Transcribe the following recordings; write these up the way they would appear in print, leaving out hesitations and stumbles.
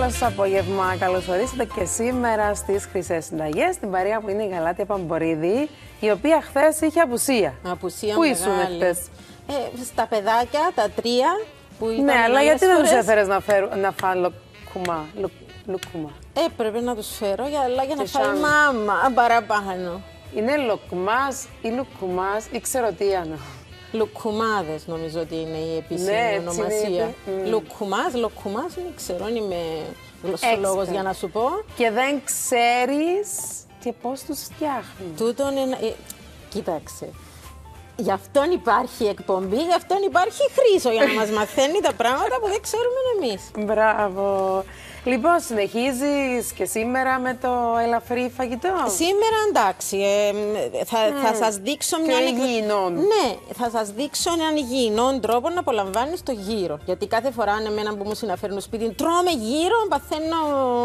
καλό σας απόγευμα. Καλώς ορίσατε και σήμερα στις Χρυσές Συνταγές, στην παρέα που είναι η Γαλάτια Παμπορίδη, η οποία χθες είχε απουσία. Απουσία Πού μεγάλη. ήσουν χθες? Στα παιδάκια, τα τρία που ήταν. Ναι, αλλά γιατί δεν φορές. τους έφερες να φάνε λουκουμά. Έπρεπε να τους φέρω για να Και φάει σαν- μάμα παραπάνω. Είναι λοκμάς ή λουκουμάς ή ξέρω τι είναι. Λουκουμάδες νομίζω ότι είναι η επίσημη Ναι, έτσι ονομασία. λέγεται. Λουκουμάς, δεν ξέρω, δεν είμαι γλωσσολόγος Έξυπνα. για να σου πω. Και δεν ξέρεις και πώς τους φτιάχνουν. Τούτον είναι. Κοίταξε. Γι' αυτόν υπάρχει εκπομπή, γι' αυτόν υπάρχει Χρήσο για να μας μαθαίνει τα πράγματα που δεν ξέρουμε εμείς. Μπράβο. Λοιπόν, συνεχίζεις και σήμερα με το ελαφρύ φαγητό. Σήμερα εντάξει, θα σας δείξω Πιο μια υγιεινόν. Ναι, θα σας δείξω έναν υγιεινόν τρόπο να απολαμβάνεις το γύρο. Γιατί κάθε φορά εμένα που μου συναφέρουν στο σπίτι, τρώμε γύρο, παθαίνω.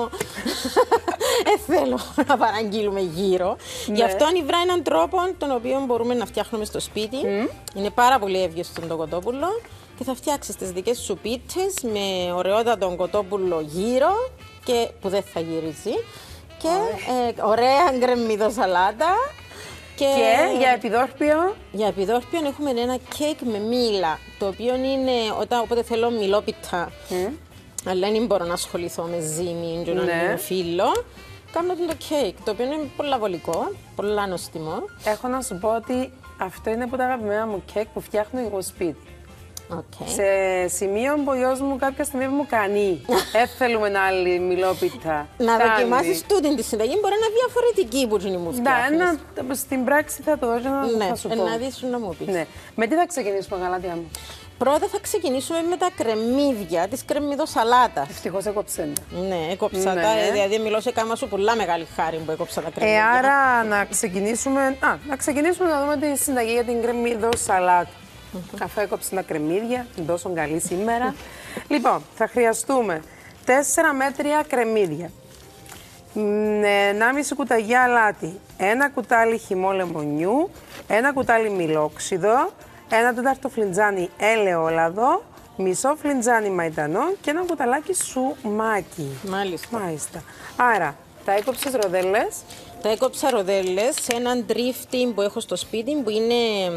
Θέλω να παραγγείλουμε γύρο. Γι' αυτό η βρά έναν τρόπο τον οποίο μπορούμε να φτιάχνουμε στο σπίτι. Είναι πάρα πολύ εύγεστο το κοτόπουλο. Και θα φτιάξεις τις δικές σου πίτσες με ωραιότατο κοτόπουλο γύρο και που δεν θα γυρίζει. Και ωραία γκρεμμύδο σαλάτα. Και για επιδόρπιο. Για επιδόρπιο έχουμε ένα κέικ με μήλα, το οποίο είναι όποτε θέλω μιλόπιτα, αλλά δεν μπορώ να ασχοληθώ με ζύμη και να είναι φίλο. Κάνω το κέικ, το οποίο είναι πολλά βολικό, πολλά νοστιμό. Έχω να σου πω ότι αυτό είναι από τα αγαπημένα μου κέικ που φτιάχνω εγώ σπίτι. Okay. Σε σημείο που ο γιος μου κάποια στιγμή μου κάνει. Θέλουμε άλλη μιλόπιτα. Να δοκιμάσεις τούτη τη συνταγή, μπορεί να είναι διαφορετική που είναι μου φτιάχνεις. Ναι, στην πράξη θα το δώσω να σου πω. Να δεις να μου πεις. Ναι. Με τι θα ξεκινήσουμε, Γαλάτια μου? Πρώτα θα ξεκινήσουμε με τα κρεμμύδια της κρεμμυδοσαλάτας. Ευτυχώς έκοψε. Ναι, έκοψα τα, δηλαδή μιλώ σε κάμα σου πολλά μεγάλη χάρη που έκοψα τα κρεμμύδια. Άρα να ξεκινήσουμε να δούμε τη συνταγή για την κρεμμυδοσαλάτα. Αφού έκοψε τα κρεμμύδια, την τόσο καλή σήμερα. Λοιπόν, θα χρειαστούμε 4 μέτρια κρεμμύδια, 1,5 κουταλιά αλάτι, 1 κουτάλι χυμό λεμονιού, 1 κουτάλι μιλόξιδο, 1 τέταρτο φλιτζάνι ελαιόλαδο, μισό φλιτζάνι μαϊντανό και 1 κουταλάκι σουμάκι. Μάλιστα. Άρα, τα έκοψες ροδέλες. Τα έκοψα ροδέλες σε έναν τρίφτη που έχω στο σπίτι που είναι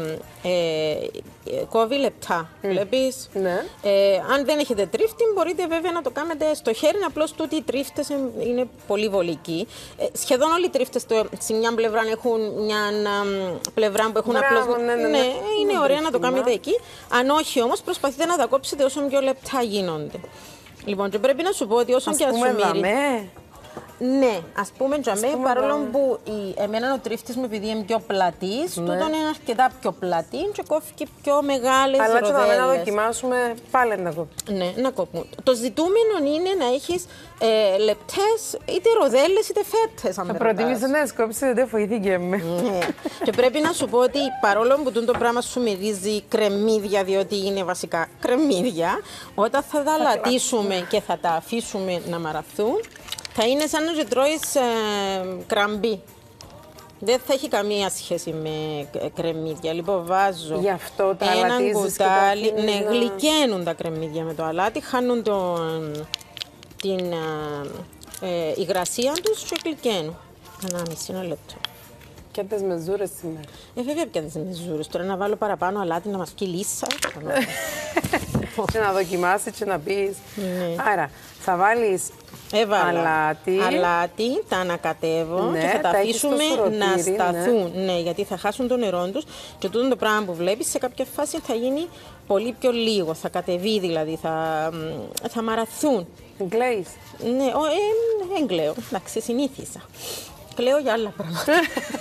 κόβει λεπτά, βλέπεις. Ναι. Αν δεν έχετε τρίφτη μπορείτε βέβαια να το κάνετε στο χέρι, απλώς τούτοι οι τρίφτες είναι πολύ βολικοί. Σχεδόν όλοι οι τρίφτες σε μια πλευρά έχουν μια πλευρά που έχουν απλώς... Ναι, είναι ωραία να το κάνετε εκεί. Αν όχι όμως προσπαθείτε να τα κόψετε όσο πιο λεπτά γίνονται. Λοιπόν, και πρέπει να σου πω ότι όσο και αν σου μυρίζει... Ναι, ας πούμε τζαμέ, παρόλο που εμένα ο τρίφτης μου επειδή είναι πιο πλατής, τούτον είναι αρκετά πιο πλατή και κόφηκε πιο μεγάλες ροδέλες. Αλλά να δοκιμάσουμε πάλι να κόψουμε. Ναι, να κόψουμε. Το ζητούμενο είναι να έχεις λεπτές είτε ροδέλες είτε φέτες. Θα προτιμήσω να σκόψεις, δεν φοηθήκε με. Ναι. Και πρέπει να σου πω ότι παρόλο που το πράγμα σου μυρίζει κρεμμύδια, διότι είναι βασικά κρεμμύδια, όταν θα τα λατίσουμε και θα τα αφήσουμε να μαραθούν, θα είναι σαν να τρώεις κραμπί. Δεν θα έχει καμία σχέση με κρεμμύδια. Λοιπόν, βάζω γι' αυτό τα έναν κουτάλι. Και ναι, γλυκαίνουν τα κρεμμύδια με το αλάτι, χάνουν την υγρασία τους και γλυκαίνουν. 1,5 λεπτό. Και τις μεζούρες σήμερα. Βέβαια πια τις μεζούρες. Τώρα να βάλω παραπάνω αλάτι να μας πει λύσα. Και να δοκιμάσεις και να πεις. Άρα, θα βάλεις αλάτι, τα ανακατεύω και θα τα αφήσουμε να σταθούν. Ναι, γιατί θα χάσουν το νερό τους και τούτο το πράγμα που βλέπεις σε κάποια φάση θα γίνει πολύ πιο λίγο. Θα κατεβεί δηλαδή, θα μαραθούν. Κλαίεις? Ναι, δεν κλαίω. Εντάξει, συνήθισα. Κλαίω για άλλα πράγματα.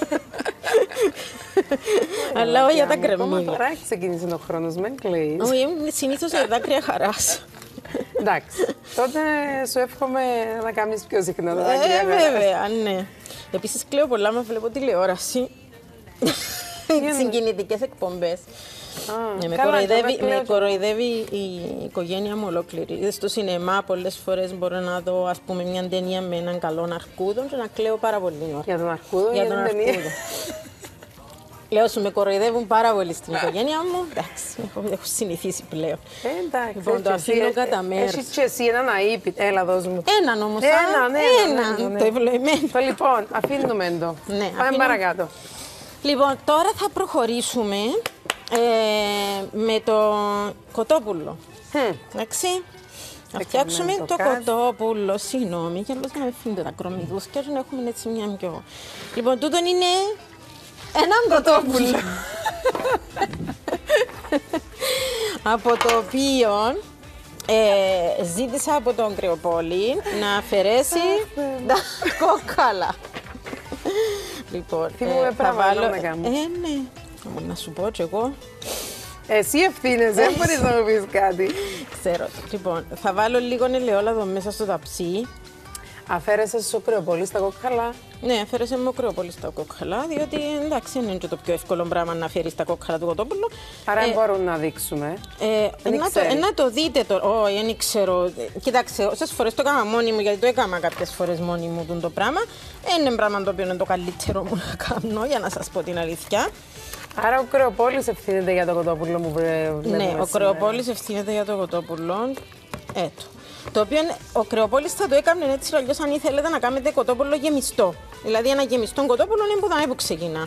Αλλά όχι για τα κρεμμύδια. Τώρα έχει ξεκινήσει ο χρόνος, μην κλαίεις. Όχι, συνήθως για δάκρυα χαράς. Εντάξει, τότε σου εύχομαι να κάνεις πιο συχνά τα δάκρυα χαράς. Βέβαια, ναι. Επίσης κλαίω πολλά μα βλέπω τηλεόραση. Συγκινητικές εκπομπές. Με κοροϊδεύει η οικογένεια μου ολόκληρη. Στο σινεμά πολλές φορές μπορώ να δω ας πούμε μια ταινία με έναν καλό αρκούδο και να κλαίω πάρα πολύ. Για τον αρκούδο, για τον αρκούδο. Λέω σου, με κοροϊδεύουν πάρα πολύ στην οικογένεια μου. Εντάξει, έχω συνηθίσει πλέον. Εντάξει. Λοιπόν, το αφήνω κατά μέρος. Έχεις και εσύ έναν αείπι. Έλα, δώσ' μου. Έναν όμως. Έναν. Το ευλογημένο. Το λοιπόν, αφήνουμε το. Ναι, Πάμε παρακάτω. Λοιπόν, τώρα θα προχωρήσουμε με το κοτόπουλο. Εντάξει. Θα φτιάξουμε το κοτόπουλο. Συγγνώμη, για να μην φύγετε τα κρομιδούθια, να έχουμε έτσι μια πιο. Λοιπόν, τούτον είναι έναν κοτόπουλο. Από το οποίο ζήτησα από τον Κρεοπόλη να αφαιρέσει τα κόκκαλα. Λοιπόν, θα βάλω. Ναι, να σου πω κι εγώ. Εσύ ευθύνεσαι, δεν μπορείς να μου πεις κάτι. Ξέρω. Λοιπόν, θα βάλω λίγο ελαιόλαδο μέσα στο ταψί. Αφαίρεσες ο Κρεοπόλης τα κόκκαλα. Ναι, αφαίρεσε με ο Κρεοπόλης τα κόκκαλα, διότι εντάξει, είναι και το πιο εύκολο πράγμα να αφαιρείς τα κόκκαλα του κοτόπουλου. Άρα μπορούν να δείξουμε. Να το δείτε τώρα. Όχι, δεν ξέρω. Κοιτάξτε, όσες φορές το έκανα μόνη μου, γιατί το έκανα κάποιες φορές μόνη μου το πράγμα, είναι πράγμα το οποίο είναι το καλύτερο μου να κάνω, για να σας πω την αλήθεια. Άρα ο Κρεοπόλης ευθύνεται για το κοτόπουλο μου βλέπουμε. Ναι, ο Κρεοπόλης ευθύνεται για το κοτόπουλο. Το οποίο ο Κρεοπόλης θα το έκανε έτσι αλλιώς αν ήθελετε να κάνετε κοτόπουλο γεμιστό. Δηλαδή ένα γεμιστό κοτόπουλο είναι που θα που ξεκινά.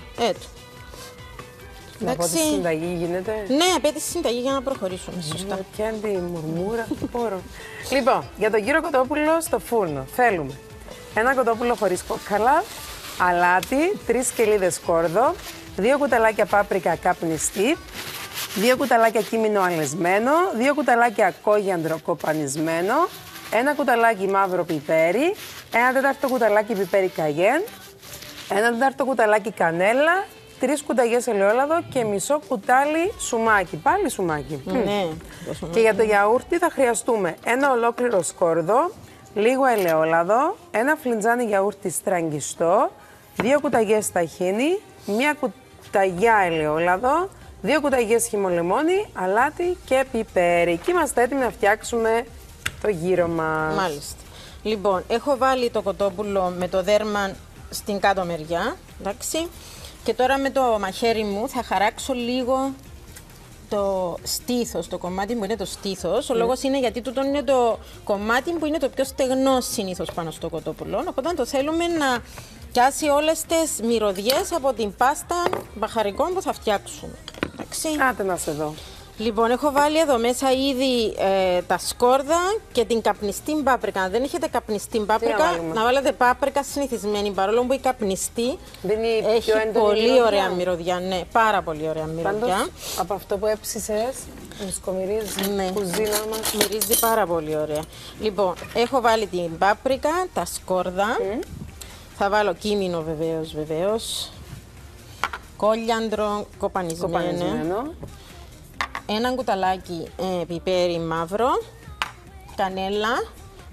Να πω τη συνταγή γίνεται. Ναι, απέτηση συνταγή για να προχωρήσουμε. Σωστά. Και αν τη μουρμούρα, το πόρο. Λοιπόν, για τον κύριο κοτόπουλο στο φούρνο θέλουμε ένα κοτόπουλο χωρίς κόκκαλα, αλάτι, 3 σκελίδες σκόρδο, 2 κουταλάκια πάπρικα καπνιστή, 2 κουταλάκια κίμινο αλεσμένο, 2 κουταλάκια κόγιαντρο κοπανισμένο, 1 κουταλάκι μαύρο πιπέρι, 1 τέταρτο κουταλάκι πιπέρι καγέν, 1 τέταρτο κουταλάκι κανέλα, 3 κουταλιές ελαιόλαδο και μισό κουτάλι σουμάκι. Πάλι σουμάκι. Ναι. Και για το γιαούρτι θα χρειαστούμε ένα ολόκληρο σκόρδο, λίγο ελαιόλαδο, ένα φλιτζάνι γιαούρτι στραγγιστό, 2 κουταλιές ταχίνι, 1 κουταλιά ελαιόλαδο, 2 κουταλιές χυμολεμόνι, αλάτι και πιπέρι. Και είμαστε έτοιμοι να φτιάξουμε το γύρο μας. Μάλιστα. Λοιπόν, έχω βάλει το κοτόπουλο με το δέρμα στην κάτω μεριά, εντάξει. Και τώρα με το μαχαίρι μου θα χαράξω λίγο το στήθος, το κομμάτι που είναι το στήθος. Ο λόγος είναι γιατί τούτο είναι το κομμάτι που είναι το πιο στεγνό συνήθως πάνω στο κοτόπουλο. Οπότε το θέλουμε να πιάσει όλες τις μυρωδιές από την πάστα μπαχαρικών που θα φτιάξουμε. Εντάξει. Άτε να σε δω. Λοιπόν, έχω βάλει εδώ μέσα ήδη τα σκόρδα και την καπνιστή πάπρικα. Αν δεν έχετε καπνιστή πάπρικα, να βάλετε πάπρικα συνηθισμένη. Παρόλο που η καπνιστή έχει πολύ ωραία μυρωδιά. Ναι, πάρα πολύ ωραία μυρωδιά. Πάντως, από αυτό που έψησες, μυσκομυρίζει ναι, η κουζίνα μας. Μυρίζει πάρα πολύ ωραία. Λοιπόν, έχω βάλει την πάπρικα, τα σκόρδα. Θα βάλω κίμινο βεβαίως. Κόλιαντρο κοπανισμένο. Ένα κουταλάκι πιπέρι μαύρο, κανέλα.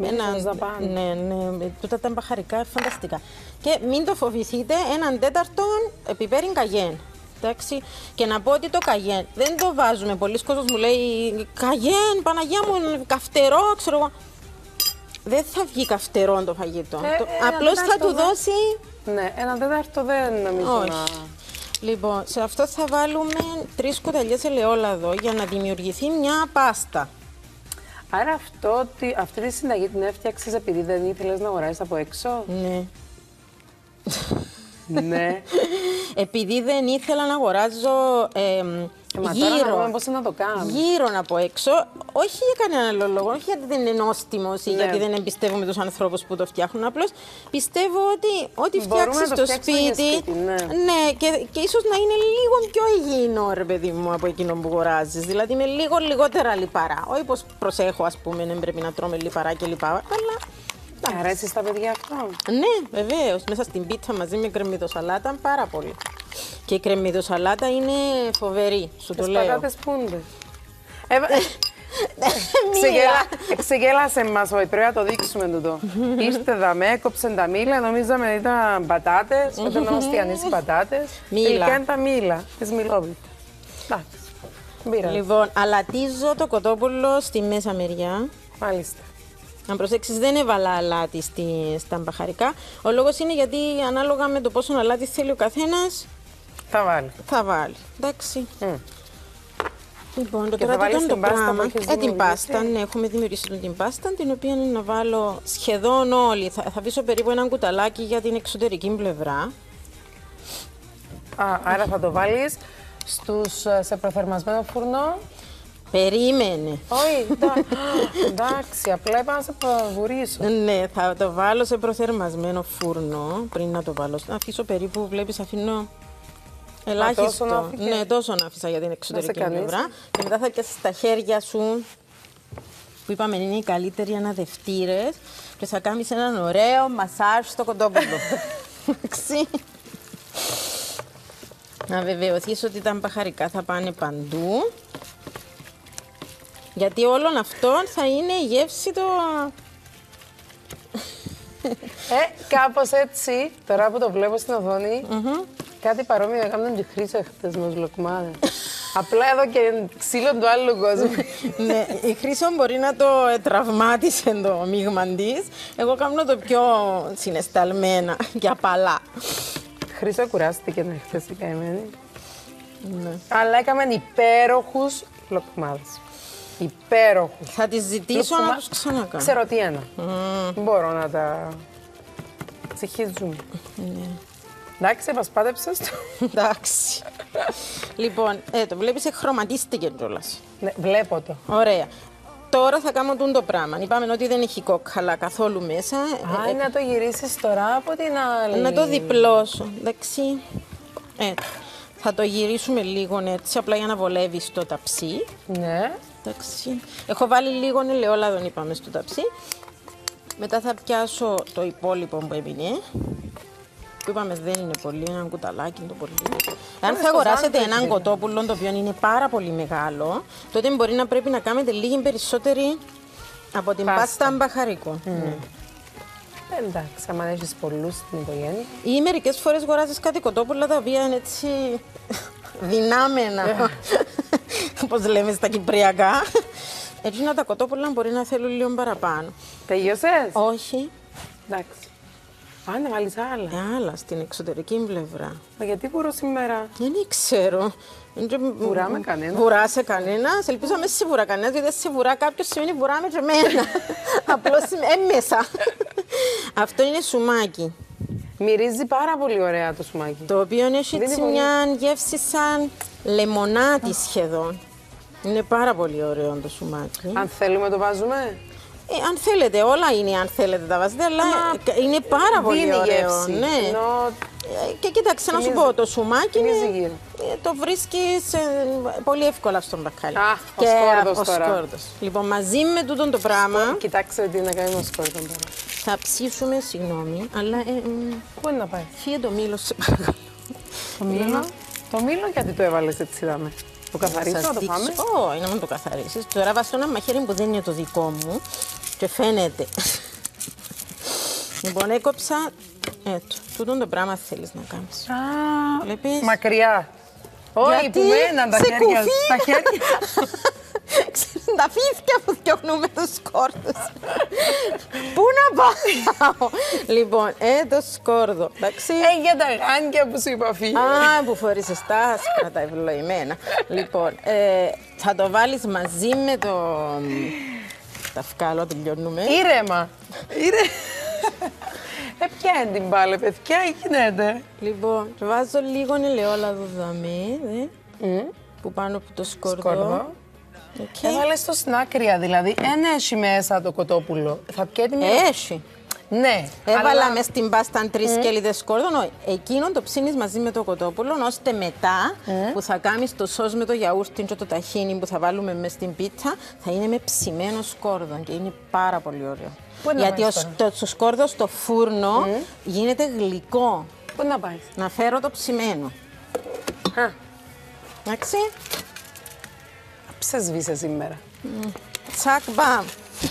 Ναι, τούτα τα μπαχαρικά φανταστικά. Και μην το φοβηθείτε, έναν τέταρτο πιπέρι καγέν. Εντάξει. Και να πω ότι το καγέν δεν το βάζουμε. Πολλοί κόσμος μου λέει καγέν, Παναγία μου, καυτερό, ξέρω εγώ. Δεν θα βγει καυτερό το φαγητό. Απλώς θα του δώσει. Ναι, ένα τέταρτο δεν νομίζω. Όχι. Λοιπόν, σε αυτό θα βάλουμε 3 κουταλιές ελαιόλαδο για να δημιουργηθεί μια πάστα. Άρα αυτή τη συνταγή την έφτιαξες επειδή δεν ήθελες να αγοράσεις από έξω. Ναι. Ναι. Επειδή δεν ήθελα να αγοράζω γύρω από έξω, όχι για κανένα άλλο λόγο, όχι γιατί δεν είναι νόστιμος ή γιατί δεν εμπιστεύομαι τους ανθρώπους που το φτιάχνουν. Απλώς πιστεύω ότι ό,τι φτιάξεις στο σπίτι, ναι, και ίσως να είναι λίγο πιο υγιεινό, ρε παιδί μου, από εκείνο που αγοράζεις. Δηλαδή με λίγο λιγότερα λιπαρά. Όχι πως προσέχω, ας πούμε, δεν πρέπει να τρώμε λιπαρά και λιπαρά, αλλά. Αρέσει στα παιδιά αυτό? Ναι, βεβαίως. Μέσα στην πίτσα μαζί με κρεμμυδοσαλάτα πάρα πολύ. Και η κρεμμυδοσαλάτα είναι φοβερή, σου το λέω. Πατάτες πούνται. Ξεγέλασε μας, όχι, πρέπει να το δείξουμε τούτο. Ήρθε δαμέ, έκοψε τα μήλα, νομίζαμε ήταν πατάτες, όταν όμως τιανείς οι πατάτες. Τελικά είναι τα μήλα, τις μιλόβιτ. Λοιπόν, αλατίζω το κοτόπουλο στη μέσα μεριά. Μάλιστα. Αν προσέξεις, δεν έβαλα αλάτι στα μπαχαρικά. Ο λόγος είναι γιατί ανάλογα με το πόσο αλάτι θέλει ο καθένας, Θα βάλει. Θα βάλει. Εντάξει. Λοιπόν, Και τώρα θα βάλεις τι ήταν το την πάστα που πράγμα. έχεις Την δημιουργήσει. πάστα, ναι, έχουμε δημιουργήσει την πάστα, την οποία είναι να βάλω σχεδόν όλη. Θα αφήσω περίπου ένα κουταλάκι για την εξωτερική πλευρά. Άρα θα το βάλεις σε προθερμασμένο φουρνό. Περίμενε. Όχι, εντάξει, απλά είπα να σε προβουρήσω. Ναι, θα το βάλω σε προθερμασμένο φούρνο πριν να το βάλω. Να αφήσω περίπου, βλέπεις, αφήνω ελάχιστο. τόσο να άφηκες? Ναι, τόσο να άφησα για την εξωτερική κανείς. πλευρά. Και μετά θα πιάσεις τα χέρια σου, που είπαμε είναι οι καλύτεροι αναδευτήρες, και θα κάνεις έναν ωραίο μασάζ στο κοντόπουλο. Εντάξει. Να βεβαιωθείς ότι τα μπαχαρικά θα πάνε παντού. Γιατί όλων αυτών θα είναι η γεύση το... Κάπως έτσι, τώρα που το βλέπω στην οθόνη, κάτι παρόμοιο έκαναν και Χρήσα χτες με τους λοκμάδες. Απλά εδώ και ξύλο του άλλου κόσμου. Ναι, η Χρύσο μπορεί να το τραυμάτισε το μείγμα της. Εγώ κάνω το πιο συναισθαλμένα και απαλά. Χρήσα κουράστηκε να χτες η καημένη. Ναι. Αλλά έκαμε υπέροχους λοκμάδες. Υπέροχους. Θα τη ζητήσω να τους ξανακάνω. Ξέρω τι ένα. Μπορώ να τα ψυχίζουμε. Εντάξει, πασπάτεψες το. Εντάξει. Λοιπόν, το βλέπεις, χρωματίστηκε κιόλας. Ναι, βλέπω το. Ωραία. Τώρα θα κάνω το πράγμα. Είπαμε ότι δεν έχει κόκκαλα καθόλου μέσα. Να το γυρίσεις τώρα από την άλλη. Να το διπλώσω. Εντάξει. Θα το γυρίσουμε λίγο έτσι, απλά για να βολεύει το ταψί. Ναι. Εντάξει. Έχω βάλει λίγο ελαιόλαδο, είπαμε, στο ταψί. Μετά θα πιάσω το υπόλοιπο που έμεινε. Που είπαμε δεν είναι πολύ, ένα κουταλάκι το πολύ. Αν θα αγοράσετε έναν κοτόπουλο το οποίο είναι πάρα πολύ μεγάλο, τότε μπορεί να πρέπει να κάνετε λίγη περισσότερη από την πάστα μπαχαρικού. Ναι. Εντάξει, άμα έχεις πολλούς στην οικογένεια. Ή μερικές φορές αγοράζεις κάτι κοτόπουλα τα οποία είναι έτσι δυνάμενα, όπως λέμε στα κυπριακά. Έτσι να τα κοτόπουλα μπορεί να θέλουν λίγο παραπάνω. Τελειώσες? Όχι. Εντάξει. Να βάλεις άλλα. Άλλα στην εξωτερική πλευρά. Μα γιατί βουρώ σήμερα? Δεν ξέρω. Βουράμε κανένα. Βουράσαι κανένα. Ελπίζω να με σε βουρά κανένα, γιατί σε βουρά κάποιος σημαίνει βουράμε και εμένα. Απλώς μέσα. Αυτό είναι σουμάκι. Μυρίζει πάρα πολύ ωραία το σουμάκι. Το οποίο έχει έτσι μια γεύση σαν λεμονάτι σχεδόν. Είναι πάρα πολύ ωραίο το σουμάκι. Αν θέλουμε το βάζουμε. Αν θέλετε, όλα είναι αν θέλετε τα βάζετε, αλλά είναι πάρα πολύ ωραίο. Γεύση. Ναι. Και κοίταξε να σου πω, το σουμάκι είναι, το βρίσκεις πολύ εύκολα στον μπακάλι. Ο σκόρδος τώρα. Λοιπόν, μαζί με τούτο το πράγμα Κοιτάξτε τι να κάνουμε ο σκόρδος τώρα. θα ψήσουμε, συγγνώμη, αλλά Πού είναι να πάει? φύγε το μήλο σε παρακαλώ. Το μήλο? Το μήλο γιατί το έβαλες έτσι είδαμε. Το καθαρίσω, να το φάμε. Όχι, να μην το καθαρίσεις. Τώρα βάζω ένα μαχαίρι που δεν είναι το δικό μου και φαίνεται. Λοιπόν, έκοψα. Τούτο το πράγμα θέλεις να κάνεις. Βλέπεις. Μακριά. Όχι, που μέναν τα χέρια. Τα χέρια. Τα φύθια που διώχνουμε τους σκόρδους. Πού να πάω. Λοιπόν, το σκόρδο. Εντάξει. Για τα γάνια που σου είπα φίλοι. Που φορείς τα άσπρα, τα ευλογημένα. Λοιπόν, θα το βάλεις μαζί με το... Τα βγάλω, τελειώνουμε. Ήρεμα. Ποια είναι την μπάλε, παιδιά, γίνεται. Λοιπόν, βάζω λίγο ελαιόλαδο δαμέ, που πάνω από το σκόρδο. Έβαλες το στην άκρια, δηλαδή. Έχει μέσα το κοτόπουλο. Θα πιέται μια... Έχει. Ναι. Έβαλα μες στην πάστα 3 σκέλιδες σκόρδο. Εκείνο το ψήνεις μαζί με το κοτόπουλο, ώστε μετά που θα κάνεις το σως με το γιαούρτι και το ταχίνι που θα βάλουμε μες στην πίτσα, θα είναι με ψημένο σκόρδο και είναι πάρα πολύ ωραίο. Γιατί το σκόρδο στο φούρνο γίνεται γλυκό. Πού να πάει? Να φέρω το ψημένο. Εντάξει. Σε σβήσε σήμερα. Τσακ, μπαμ.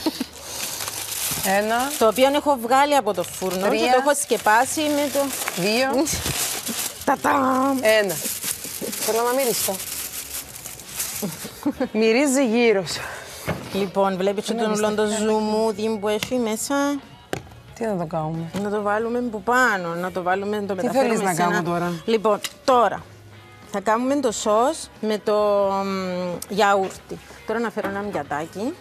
Ένα. Το οποίο έχω βγάλει από το φούρνο 3, και το έχω σκεπάσει με το... 2. Τατάμ. 1. Θέλω να μυρίσω. Μυρίζει γύρος. Λοιπόν, βλέπεις τον ουλόντο ζουμούδι που έχει μέσα. Τι να το κάνουμε? Να το βάλουμε που πάνω, να το βάλουμε, να το μεταφέρουμε. Τι θέλεις να κάνω τώρα? Λοιπόν, τώρα Θα κάνουμε το σως με το γιαούρτι. Τώρα να φέρω ένα μιατάκι.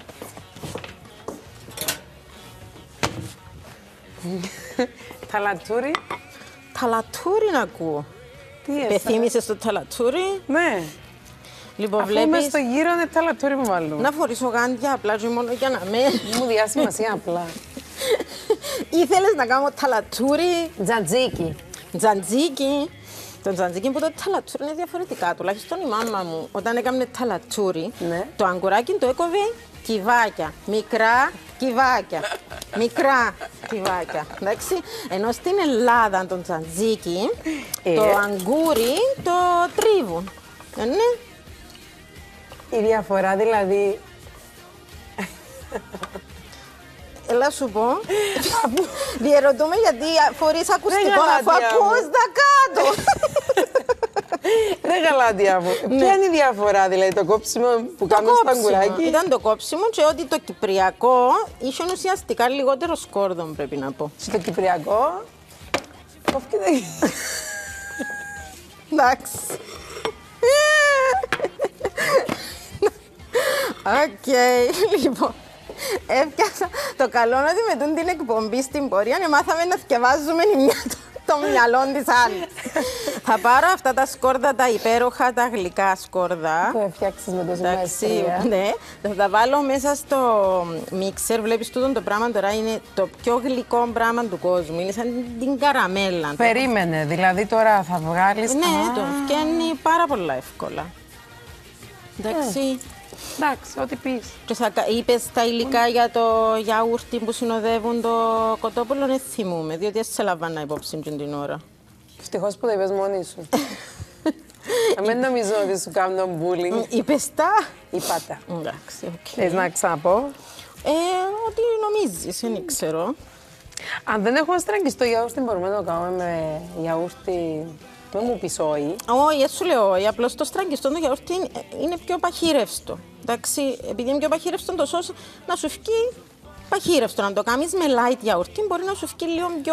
Ταλατούρι. Ταλατούρι να ακούω. Τι Πεθύμησες το ταλατούρι. Ναι. Λοιπόν, Αφού μες βλέπεις, στο γύρο είναι ταλατούρι που βάλουμε. να φορήσω γάντια απλά και μόνο για να με... Μου διάσει σημασία απλά. Ήθελες να κάνω ταλατούρι, Τζατζίκι. τζαντζίκι. Το τζαντζίκι που το ταλατούρι είναι διαφορετικά. Τουλάχιστον η μάμα μου, όταν έκαμε ταλατούρι, Ναι. το αγκουράκι το έκοβε κυβάκια. Μικρά κυβάκια. Μικρά κυβάκια. Εντάξει. Ενώ στην Ελλάδα το τζαντζίκι, το αγκούρι το τρίβουν. Ναι. Η διαφορά δηλαδή. Έλα σου πω. Διερωτούμε γιατί φορείς ακουστικό αφού γαλάτια μου. ακούς τα κάτω. Δεν γαλάτια μου. Ποια είναι η διαφορά, δηλαδή το κόψιμο που κάνουμε στο αγκουράκι. Ήταν το κόψιμο και ότι το κυπριακό είχε ουσιαστικά λιγότερο σκόρδο, πρέπει να πω. Στο κυπριακό. Κόφηκε. Εντάξει. Οκ, λοιπόν. Έπιασα το καλό είναι ότι με την εκπομπή στην πορεία μάθαμε να θκευάζουμε η μια το μυαλό της άλλης. Θα πάρω αυτά τα σκόρδα, τα υπέροχα, τα γλυκά σκόρδα. Το φτιάξεις με τόση Εντάξει, μαεστρία. ναι. Θα τα βάλω μέσα στο μίξερ. Βλέπεις τούτο το πράγμα τώρα είναι το πιο γλυκό πράγμα του κόσμου. Είναι σαν την καραμέλα. Περίμενε, δηλαδή τώρα θα βγάλεις. Ναι, το φτιάχνει πάρα πολλά εύκολα. Εντάξει. Εντάξει, ό,τι πεις. Και είπες τα υλικά για το γιαούρτι που συνοδεύουν το κοτόπουλο, δεν θυμούμαι, διότι δεν σε λαμβάνω υπόψη την ώρα. Ευτυχώς που το είπες μόνη σου. Μην νομίζω ότι σου κάνω bullying. Είπες τα. Είπα τα. Εντάξει, οκ. Θες να ξαναπώ. Ό,τι νομίζεις, δεν ξέρω. Αν δεν έχουμε στραγγιστό γιαούρτι, μπορούμε να το κάνουμε με γιαούρτι. Δεν μου πεις όχι. Όχι, δεν σου λέω όχι. Απλώς το στραγγιστό το γιαούρτι είναι πιο παχύρευστο. Εντάξει, επειδή είναι πιο παχύρευστο το σως να σου φύγει παχύρευστο. Να το κάνεις με light γιαούρτι μπορεί να σου φύγει λίγο πιο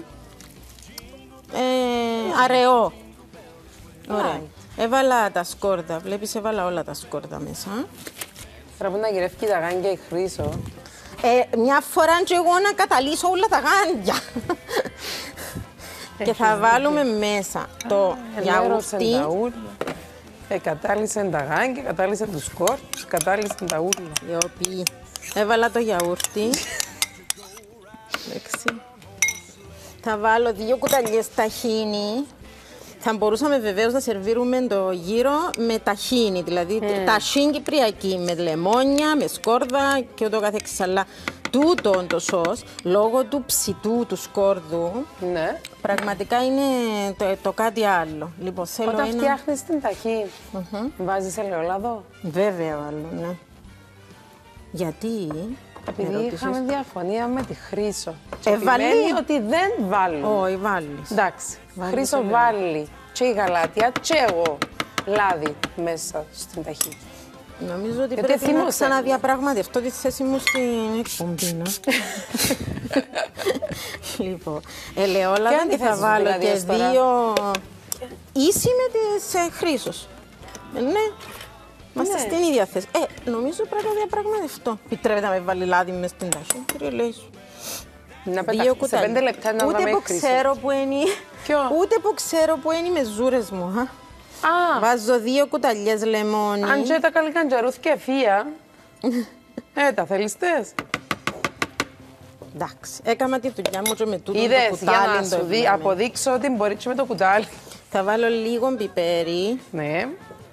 αραιό. Ωραία. Έβαλα τα σκόρδα. Βλέπεις, έβαλα όλα τα σκόρδα μέσα. Τώρα που να γυρεύει τα γάνια η Χρύσο. Μια φορά και εγώ να καταλύσω όλα τα γάντια. Και θα βάλουμε μέσα το γιαούρτι. Κατάλυσε τα γάνια, κατάλυσε τους σκόρπους, κατάλυσε τα ούλα. Ιωπή. Έβαλα το γιαούρτι. Εντάξει. Θα βάλω 2 κουταλιές ταχίνι. Θα μπορούσαμε βεβαίως να σερβίρουμε το γύρο με ταχίνι, δηλαδή ταχίνι κυπριακή, με λεμόνια, με σκόρδα και ούτω καθεξής. Αλλά τούτο το σως, λόγω του ψητού του σκόρδου, Ναι. πραγματικά είναι το κάτι άλλο. Λοιπόν, θέλω Όταν ένα... φτιάχνεις την ταχύ, βάζεις ελαιόλαδο. Βέβαια βάλω, ναι. Γιατί... Επειδή είχαμε διαφωνία με τη Χρύσο. Έβαλε. Επιμένει ότι δεν βάλω. Όχι, βάλεις. Εντάξει, Βάλεις Χρύσο ελαιόλαδο. βάλει και η γαλάτια και εγώ λάδι μέσα στην ταχύ. Νομίζω ότι Γιατί πρέπει να θυμόσαι. ξαναδιαπραγματευτώ τη θέση μου στην εκπομπή. Λοιπόν, ελαιόλαδο Ποια και θα αντίθεση βάλω δηλαδή και ως τώρα? 2 ίση με τις Χρύσος. Ναι, είμαστε στην ίδια θέση. Νομίζω πρέπει να διαπραγματευτώ. Επιτρέπεται να με βάλει λάδι μες στην ταχύ. Κύριε λέει. Να πεταχτεί σε 5 λεπτά να Ούτε δούμε που Χρύσο. ξέρω που είναι. Ποιο? Ούτε που ξέρω που είναι οι μεζούρες μου. Α, Βάζω 2 κουταλιές λεμόνι. αν και τα καλικαντζαρούθηκε φία. Τα θέλεις τες. Εντάξει, έκανα τη δουλειά μου και με τούτο το Είδες, κουτάλι. για να το σου έβγαλε. αποδείξω ότι μπορεί και με το κουτάλι. Θα βάλω λίγο πιπέρι Ναι.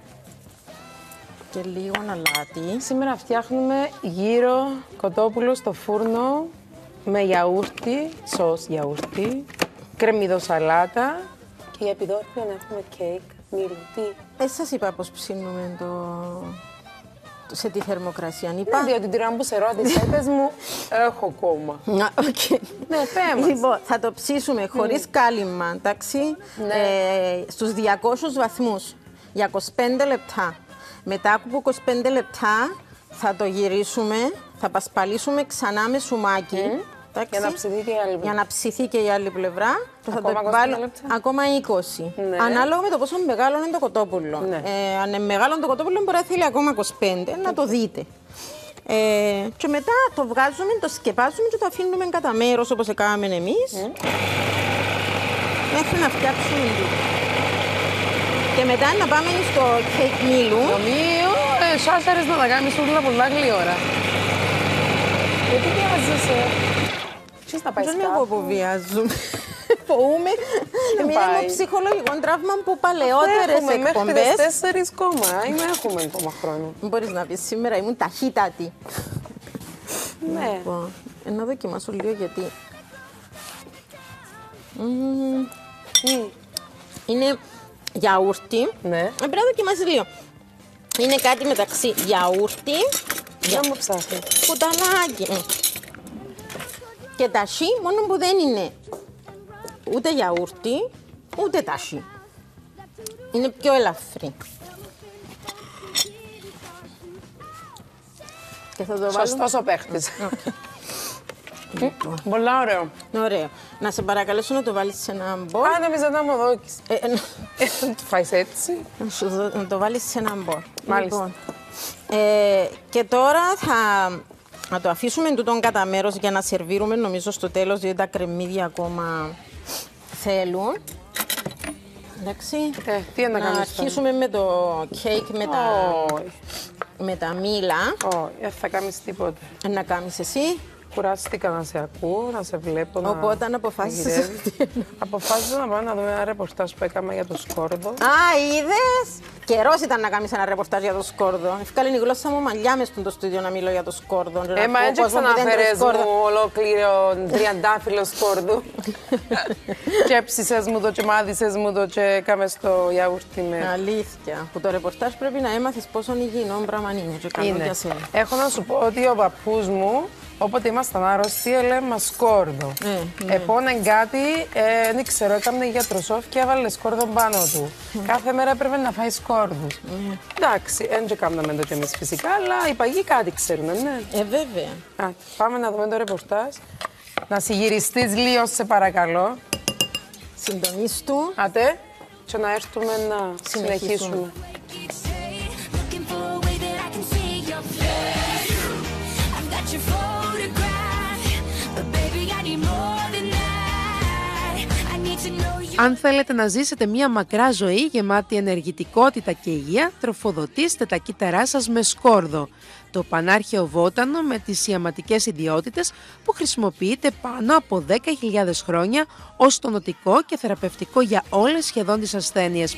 και λίγο αλάτι. Σήμερα φτιάχνουμε γύρο κοτόπουλο στο φούρνο με γιαούρτι, σως γιαούρτι, κρεμμυδοσαλάτα και για επιδόρπιο να έχουμε κέικ, μυρτή. Σας είπα πώς ψήνουμε σε τη θερμοκρασία. Είπα. Διότι την ώρα που σε ρώτησα, είπες μου, έχω κόμμα. Okay. Ναι, πέ μας. Λοιπόν, θα το ψήσουμε χωρίς κάλυμμα, εντάξει, στους 200 βαθμούς για 25 λεπτά. Μετά από 25 λεπτά θα το γυρίσουμε, θα πασπαλίσουμε ξανά με σουμάκι Για να ψηθεί και η άλλη πλευρά. Για να ψηθεί και η άλλη πλευρά. Ακόμα 20 λεπτά. Ακόμα 20. Ναι. Ανάλογα με το πόσο μεγάλο είναι το κοτόπουλο. Ναι. Αν είναι μεγάλο το κοτόπουλο, μπορεί να θέλει ακόμα 25. Να το δείτε. Και μετά το βγάζουμε, το σκεπάζουμε και το αφήνουμε κατά μέρος όπως έκαναμε εμείς. Μέχρι να φτιάξουμε τούτο. Και μετά να πάμε στο cake μήλου. Το μήλο, σάσαρες να τα κάνεις όλα πολλά γλύωρα. Γιατί βιάζεσαι. Ξέρεις να πάει Δεν κάπου. εγώ που βιάζομαι. Φοβούμαι. Ένα ψυχολογικό τραύμα από παλαιότερες εκπομπές. Μέχρι τις 4 κόμμα. Έχουμε ακόμα χρόνο. Μπορείς να πεις σήμερα ήμουν ταχύτατη. Ναι. Λοιπόν, να δοκιμάσω λίγο γιατί. Είναι γιαούρτι. Ναι. Πρέπει να δοκιμάσεις λίγο. Είναι κάτι μεταξύ γιαούρτι, Για μου ψάχνει. πουτανάκι και ταχύ, μόνο που δεν είναι ούτε γιαούρτι, ούτε ταχύ. Είναι πιο ελαφρύ. Και θα το βάλω. Σωστός ο παίχτης. Πολλά ωραίο. Ωραίο. Να σε παρακαλέσω να το βάλεις σε ένα μπολ. Α, νόμιζα να μου δώκεις. Το φάεις έτσι. Να το βάλεις σε ένα μπολ. Μάλιστα. Λοιπόν, και τώρα θα το αφήσουμε τούτον κατά μέρος για να σερβίρουμε νομίζω στο τέλος, διότι τα κρεμμύδια ακόμα θέλουν. Εντάξει. Τι να κάνεις αρχίσουμε με το κέικ με τα μήλα. Όχι, δεν θα κάνεις τίποτα. Να κάνεις εσύ. Κουράστηκα να σε ακούω, να σε βλέπω. Οπότε αν αποφάσισες. Αποφάσισα να πάω να δούμε ένα ρεπορτάζ που έκανα για το σκόρδο. Α, είδες! Καιρός ήταν να κάνεις ένα ρεπορτάζ για το σκόρδο. Ευκάλυνε η γλώσσα μου μαλλιά μες στο στούντιο να μιλώ για το σκόρδο. Μα έτσι ξαναφέρες μου ολόκληρο τριαντάφυλλο σκόρδου. Και ψήσες μου το και μάδισες μου το και έκαμε στο γιαούρτι με... Αλήθεια. Που το ρεπορτάζ πρέπει να έμαθεις πόσο υγιεινό πράγμα είναι και καλό για σένα. Έχω να σου πω ότι ο παππούς μου, όποτε ήμασταν άρρωστοι, έλεγε μας σκόρδο. Επώνε κάτι, δεν ξέρω, έκανε γιατροσόφ και έβαλε σκόρδο πάνω του. Κάθε μέρα έπρεπε να φάει σκόρδους. Εντάξει, δεν κάναμε το κι εμείς φυσικά, αλλά οι παγιοί κάτι ξέρουν, ναι. Βέβαια. Πάμε να δούμε το ρεπορτάζ. Να συγυριστείς λίγο, σε παρακαλώ. Συντονίστου. Άτε, και να έρθουμε να συνεχίσουμε. Αν θέλετε να ζήσετε μια μακρά ζωή γεμάτη ενεργητικότητα και υγεία, τροφοδοτήστε τα κύτταρά σας με σκόρδο. Το πανάρχαιο βότανο με τις ιαματικές ιδιότητες που χρησιμοποιείται πάνω από 10.000 χρόνια ως τονωτικό και θεραπευτικό για όλες σχεδόν τις ασθένειες.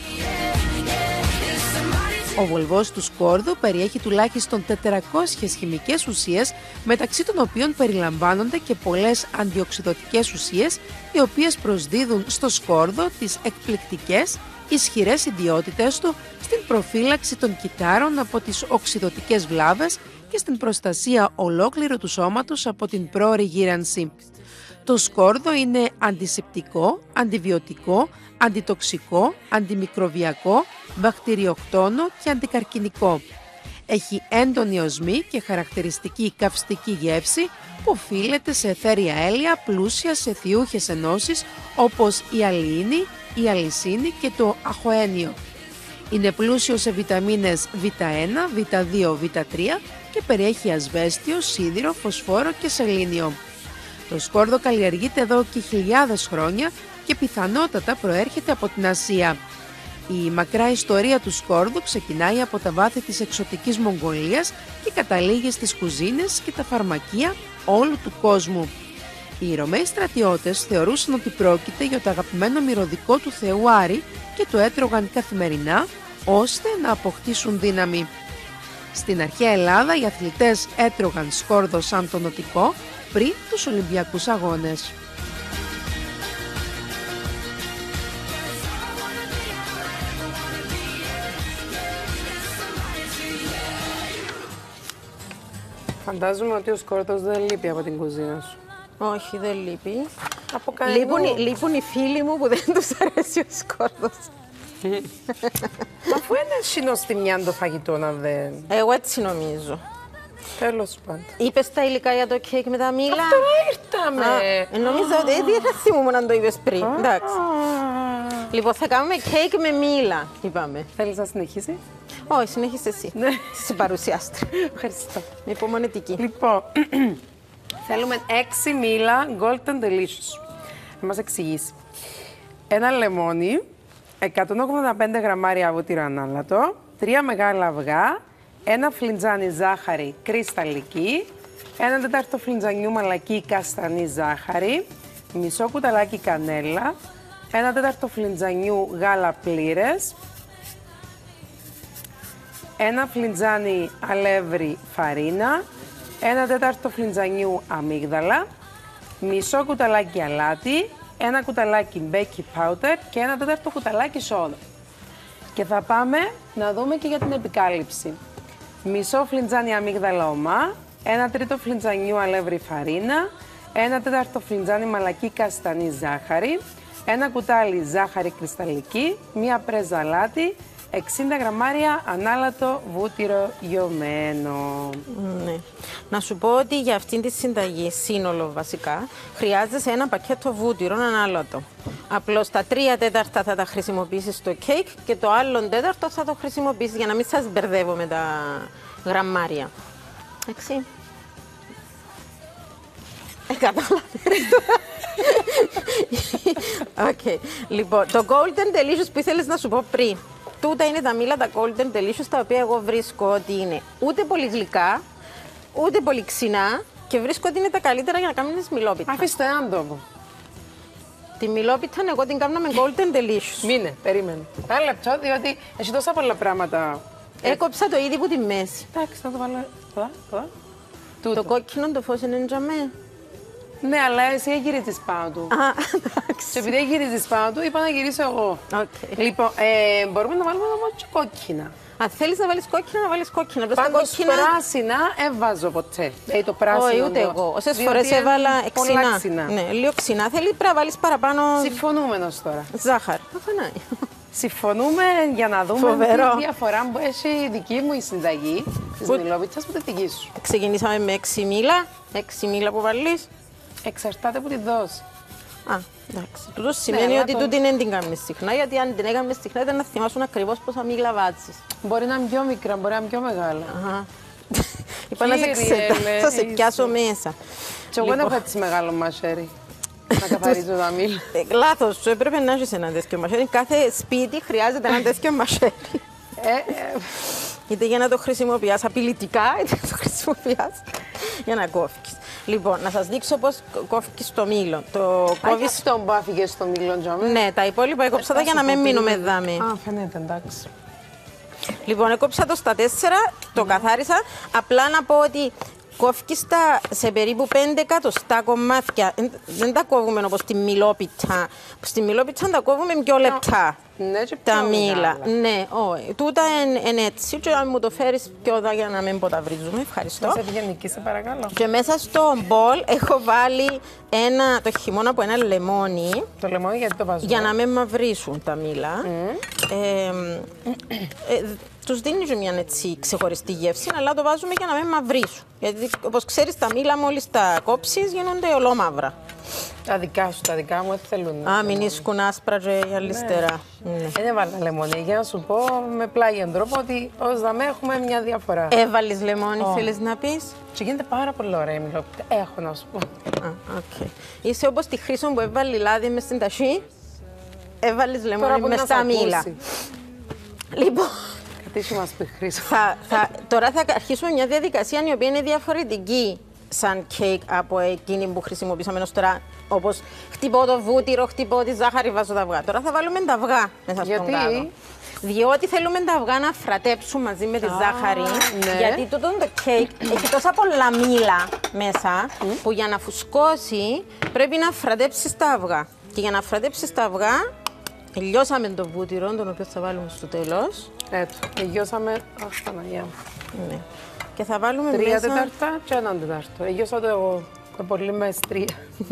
Ο βολβός του σκόρδου περιέχει τουλάχιστον 400 χημικές ουσίες, μεταξύ των οποίων περιλαμβάνονται και πολλές αντιοξειδωτικές ουσίες, οι οποίες προσδίδουν στο σκόρδο τις εκπληκτικές, ισχυρές ιδιότητες του στην προφύλαξη των κυττάρων από τις οξειδωτικές βλάβες και στην προστασία ολόκληρου του σώματος από την πρόωρη γύρανση. Το σκόρδο είναι αντισηπτικό, αντιβιωτικό, αντιτοξικό, αντιμικροβιακό, βακτηριοκτόνο και αντικαρκινικό. Έχει έντονη οσμή και χαρακτηριστική καυστική γεύση που οφείλεται σε αιθέρια έλαια πλούσια σε θειούχες ενώσεις όπως η αλλιίνη, η αλυσίνη και το αχοένιο. Είναι πλούσιο σε βιταμίνες Β1, Β2, Β3 και περιέχει ασβέστιο, σίδηρο, φωσφόρο και σελήνιο. Το σκόρδο καλλιεργείται εδώ και χιλιάδες χρόνια και πιθανότατα προέρχεται από την Ασία. Η μακρά ιστορία του σκόρδου ξεκινάει από τα βάθη της εξωτικής Μογγολίας και καταλήγει στις κουζίνες και τα φαρμακεία όλου του κόσμου. Οι Ρωμαίοι στρατιώτες θεωρούσαν ότι πρόκειται για το αγαπημένο μυρωδικό του θεού Άρη και το έτρωγαν καθημερινά ώστε να αποκτήσουν δύναμη. Στην αρχαία Ελλάδα οι αθλητές έτρωγαν σκόρδο σαν τονωτικό πριν τους Ολυμπιακούς Αγώνες. Φαντάζομαι ότι ο σκόρδος δεν λείπει από την κουζίνα σου. Όχι, δεν λείπει. Από Λείπουν οι φίλοι μου που δεν τους αρέσει ο σκόρδος. Μα αφού είναι συνοστιμιά το φαγητό να δεν... Εγώ έτσι νομίζω. Τέλος πάντων. Είπες τα υλικά για το κέικ με τα μήλα. Τώρα ήρθαμε. Νομίζω ότι δεν θα θυμούμαι να το είπες πριν. Εντάξει. Λοιπόν, θα κάνουμε κέικ με μήλα, είπαμε. Θέλεις να συνεχίσεις? Όχι, συνέχισε εσύ. Ναι. Στη παρουσιάστρια. Ευχαριστώ. Με υπομονετική. Λοιπόν, θέλουμε 6 μήλα Golden Delicious. Να μας εξηγήσει. Ένα λεμόνι, 185 γραμμάρια βούτυρο ανάλατο, 3 μεγάλα αυγά, ένα φλιντζάνι ζάχαρη κρυσταλλική, 1/4 φλιντζανιού μαλακή καστανή ζάχαρη, μισό κουταλάκι κανέλα, 1/4 φλιντζανιού γάλα πλήρες, ένα φλιντζάνι αλεύρι φαρίνα, 1/4 φλιντζανιού αμύγδαλα, μισό κουταλάκι αλάτι, ένα κουταλάκι baking powder και 1/4 κουταλάκι σόδα. Και θα πάμε να δούμε και για την επικάλυψη. Μισό φλιντζάνι αμύγδαλα ομά, 1/3 φλιντζανιού αλεύρι φαρίνα, 1/4 φλιντζάνι μαλακή καστανή ζάχαρη, ένα κουτάλι ζάχαρη κρυσταλλική, μία πρέζα αλάτι, 60 γραμμάρια ανάλατο βούτυρο γιωμένο. Ναι. Να σου πω ότι για αυτήν τη συνταγή, σύνολο βασικά, χρειάζεσαι ένα πακέτο βούτυρο ανάλατο. Απλώς τα 3/4 θα τα χρησιμοποιήσεις στο κέικ και το άλλο 1/4 θα το χρησιμοποιήσεις για να μην σας μπερδεύω με τα γραμμάρια. Εντάξει. Καταλαβαίνεις τώρα. Okay. Λοιπόν, το Golden Delicious που ήθελες να σου πω πριν. Τούτα είναι τα μήλα, τα Golden Delicious, τα οποία εγώ βρίσκω ότι είναι ούτε πολύ γλυκά, ούτε πολύ ξινά και βρίσκω ότι είναι τα καλύτερα για να κάνεις μιλόπιτα. Αφήστε έναν τόπο. Τη μιλόπιτα εγώ την κάνω με Golden Delicious. Μείνε, περίμενε. Ένα λεπτό, διότι έχει τόσα πολλά πράγματα. Έκοψα το ήδη από τη μέση. Εντάξει, θα το βάλω εδώ. Το κόκκινο το φως είναι τζαμέ. Ναι, αλλά εσύ γυρίζεις πάνω του. Α, εντάξει. Και επειδή γυρίζεις πάνω του, είπα να γυρίσω εγώ. Okay. Λοιπόν, μπορούμε να βάλουμε όμως και κόκκινα. Αν θέλεις να βάλεις κόκκινα, να βάλεις κόκκινα. Πάντως πράσινα έβαζω ποτέ. Το πράσινο. Όχι, ούτε εγώ. Όσες φορές έβαλα ξινά. Ναι, λίγο ξινά. Θέλει πρέπει να βάλεις παραπάνω. Συμφωνούμε ως τώρα. Ζάχαρη. Αφανάει. Συμφωνούμε για να δούμε Φοβερό. τη διαφορά που έχει η δική μου η συνταγή της μιλόπιτσας με τη δική σου. Ξεκινήσαμε με 6 μήλα. 6 μήλα που βάλεις. Εξαρτάται από τη δόση. Α, εντάξει. Τούτο σημαίνει ότι τούτη δεν την κάνεις συχνά, γιατί αν την έκαμε συχνά ήταν να θυμάσουν ακριβώς πόσα μήλα βάζεις. Μπορεί να είναι πιο μικρά, μπορεί να είναι πιο μεγάλα. Αχα. Είπα να σε θα σε πιάσω μέσα. Και εγώ δεν έχω έτσι μεγάλο μασέρι. Να καθαρίζω τα μήλα. Λάθος, σου έπρεπε να έχεις ένα τέτοιο μασέρι. Κάθε σπίτι χρειάζεται ένα τέτοιο μασέρι. Είτε για να το χρησιμοποιάς απειλητικά, είτε να το χρησιμοποιάς για να κόφεις. Λοιπόν, να σας δείξω πώς κόφεις το μήλο. Κόβεις αυτό που άφηγες στο μήλο, Τζάμε. Ναι, τα υπόλοιπα έκοψα τα για να μην μείνουμε δάμοι. Α, φαίνεται, εντάξει. Λοιπόν, έκοψα το στα 4, το καθάρισα. Απλά να πω ότι κόφεις τα σε περίπου 5 εκατοστά κομμάτια. Δεν τα κόβουμε όπως τη μιλόπιτα. Στη μιλόπιτα τα κόβουμε πιο λεπτά. Ναι, και τα πιο μήλα. μεγάλα. Ναι, όχι. Τούτα είναι έτσι. Και αν μου το φέρεις πιο δα για να μην ποταβρίζουμε. Ευχαριστώ. Να σε ευγενική, σε παρακαλώ. Και μέσα στο μπολ έχω βάλει το χειμώνα από ένα λεμόνι. Το λεμόνι γιατί το βάζω. Για να μην μαυρίσουν τα μήλα. Τους δίνει και μια έτσι ξεχωριστή γεύση, αλλά το βάζουμε για να μην μαυρίσουν. Γιατί όπως ξέρεις τα μήλα μόλις τα κόψεις γίνονται ολόμαυρα. Τα δικά σου, τα δικά μου, έτσι θέλουν. Α, μην ίσκουν άσπρα και αλυστερά. Ναι. Δεν έβαλα λεμόνι, για να σου πω με πλάγιον τρόπο ότι ως δαμέ έχουμε μια διαφορά. Έβαλες λεμόνι, θέλεις να πεις. Και γίνεται πάρα πολύ ωραία η μιλόπιτα. Έχω να σου πω. Α, οκ. Είσαι όπως τη Χρήσο που έβαλε λάδι μες στην ταχύ. Έβαλες λεμόνι μες στα μήλα. Λοιπόν. Τι σου μας πει, Χρήσο. Τώρα θα αρχίσουμε μια διαδικασία η οποία είναι διαφορετική σαν κέικ από εκείνη που χρησιμοποιήσαμε ως τώρα. Όπως χτυπώ το βούτυρο, χτυπώ τη ζάχαρη, βάζω τα αυγά. Τώρα θα βάλουμε τα αυγά μέσα στον κάδο. Διότι θέλουμε τα αυγά να φρατέψουν μαζί με τη ζάχαρη. Ναι. Γιατί τούτο το κέικ έχει τόσα πολλά μήλα μέσα που για να φουσκώσει πρέπει να φρατέψεις τα αυγά. Και για να φρατέψεις τα αυγά, λιώσαμε το βούτυρο, τον οποίο θα βάλουμε στο τέλος. Έτσι, λιώσαμε. Αχ, Παναγιά μου. Ναι. Και θα βάλουμε 3 μέσα... τέταρτα και 1 τέταρτο. Λιώσα το εγώ. Το πολύ μεστρία.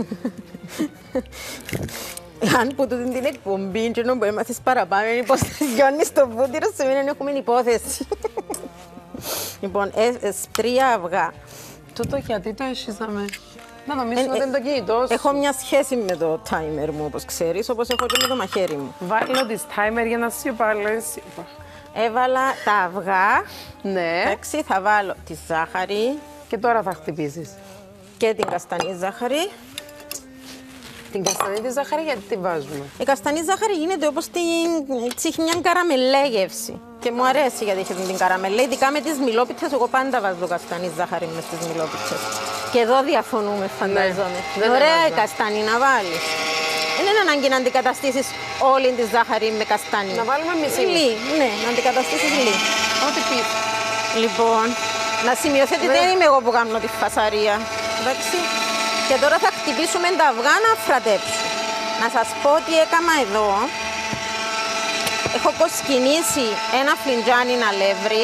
Αν που τούτη την εκπομπή και που έμαθες παραπάνω είναι πως λιώνεις το βούτυρο, σημαίνει ότι έχουμε υπόθεση. Λοιπόν, 3 αυγά. Τούτο γιατί το έχεις να νομίζω ότι είναι το κινητό σου. Έχω μια σχέση με το timer μου, όπως ξέρεις, όπως έχω και με το μαχαίρι μου. Βάλω τις timer για να σιωπάλω. Έβαλα τα αυγά. Ναι. Εντάξει, θα βάλω τη ζάχαρη. Και τώρα θα χτυπήσεις. Και την καστανή ζάχαρη. Την καστανή τη ζάχαρη γιατί τη βάζουμε? Η καστανή ζάχαρη γίνεται όπως έχει μια καραμελέ γεύση. Και μου αρέσει γιατί έχει την καραμελέ. Ειδικά με τις μιλόπιτσες, εγώ πάντα βάζω καστανή ζάχαρη μες στις μιλόπιτσες. Και εδώ διαφωνούμε, φαντάζομαι. Ναι, ωραία η καστανή να βάλεις. Δεν είναι ανάγκη να αντικαταστήσεις όλη τη ζάχαρη με καστανή. Να βάλουμε μισή. Ναι, να αντικαταστήσεις λί. Ό,τι πεις. Λοιπόν, να σημειωθεί ότι δεν είμαι εγώ που κάνω τη φασαρία. Εντάξει. Και τώρα θα χτυπήσουμε τα αυγά να φρατέψουν. Να σας πω τι έκανα εδώ. Έχω κοσκινήσει ένα φλιντζάνι αλεύρι.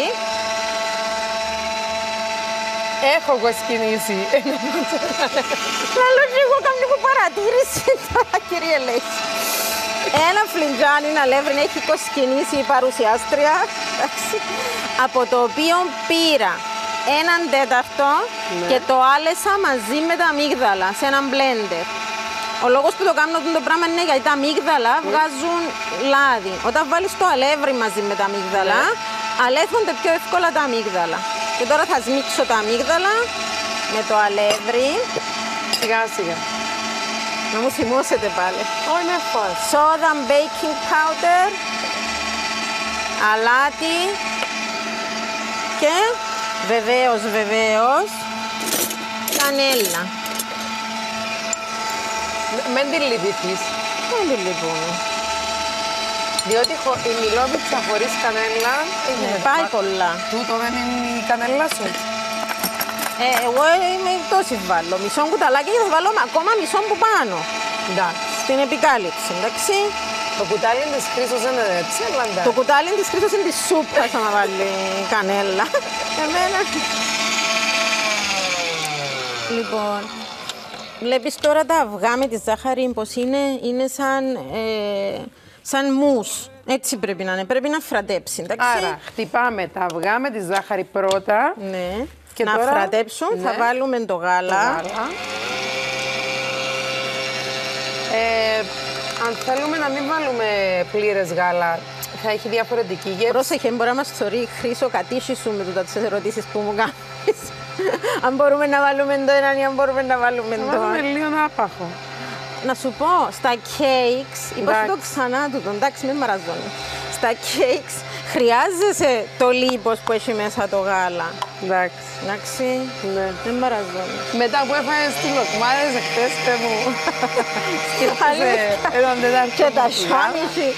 Έχω κοσκινήσει ένα φλιντζάνι. Λαλό και εγώ κάνω παρατήρηση τώρα, κύριε Λέξη. Ένα φλιντζάνι αλεύρι έχει κοσκινήσει η παρουσιάστρια. Από το οποίο πήρα 1/4 και το άλεσα μαζί με τα αμύγδαλα σε έναν μπλέντερ. Ο λόγος που το κάνω το πράγμα είναι γιατί τα αμύγδαλα βγάζουν λάδι. Όταν βάλεις το αλεύρι μαζί με τα αμύγδαλα, αλέθονται πιο εύκολα τα αμύγδαλα. Και τώρα θα σμίξω τα αμύγδαλα με το αλεύρι. Σιγά σιγά. Να μου θυμώσετε πάλι. Όχι με φως. Σόδα, baking powder, αλάτι και βεβαίως κανέλα. Μεν την λυπηθείς. Δεν τη λυπούμε. Διότι η μιλόπιτσα χωρίς κανέλα Πάει πολλά. Τούτο δεν είναι η κανέλα σου. Εγώ είμαι τόση βάλω. Μισό κουταλάκι και θα βάλω ακόμα μισό που πάνω. Εντάξει. Στην επικάλυψη, εντάξει. Το κουτάλι της Χρήσος είναι έτσι, αλλά εντάξει. Το κουτάλι της Χρήσος είναι τη σούπα σαν να βάλει κανέλα. Εμένα. Λοιπόν, βλέπεις τώρα τα αυγά με τη ζάχαρη πως είναι σαν μους. Έτσι πρέπει να είναι, πρέπει να φρατέψει, εντάξει. Άρα, χτυπάμε τα αυγά με τη ζάχαρη πρώτα. Ναι. Και να τώρα, φρατέψουν, ναι, θα βάλουμε το γάλα. Αν θέλουμε να μην βάλουμε πλήρες γάλα, θα έχει διαφορετική γεύση. Πρόσεχε, μπορεί να μας θωρεί Χρήσο κατήχη σου με τούτα τις ερωτήσεις που μου κάνεις. Αν μπορούμε να βάλουμε το έναν ή αν μπορούμε να βάλουμε το άλλο. Βάλουμε λίγο άπαχο. Να σου πω, στα cakes, είπα το ξανά τούτο, εντάξει, μην μαραζώνει. Στα cakes χρειάζεσαι το λίπος που έχει μέσα το γάλα. Εντάξει. Εντάξει, ναι. Δεν μαραζώνει. Μετά που έφαγες τις λοκμάδες εχθές, μου σκέφτεσαι έναν τετάρτο. Και τα σάμιχη.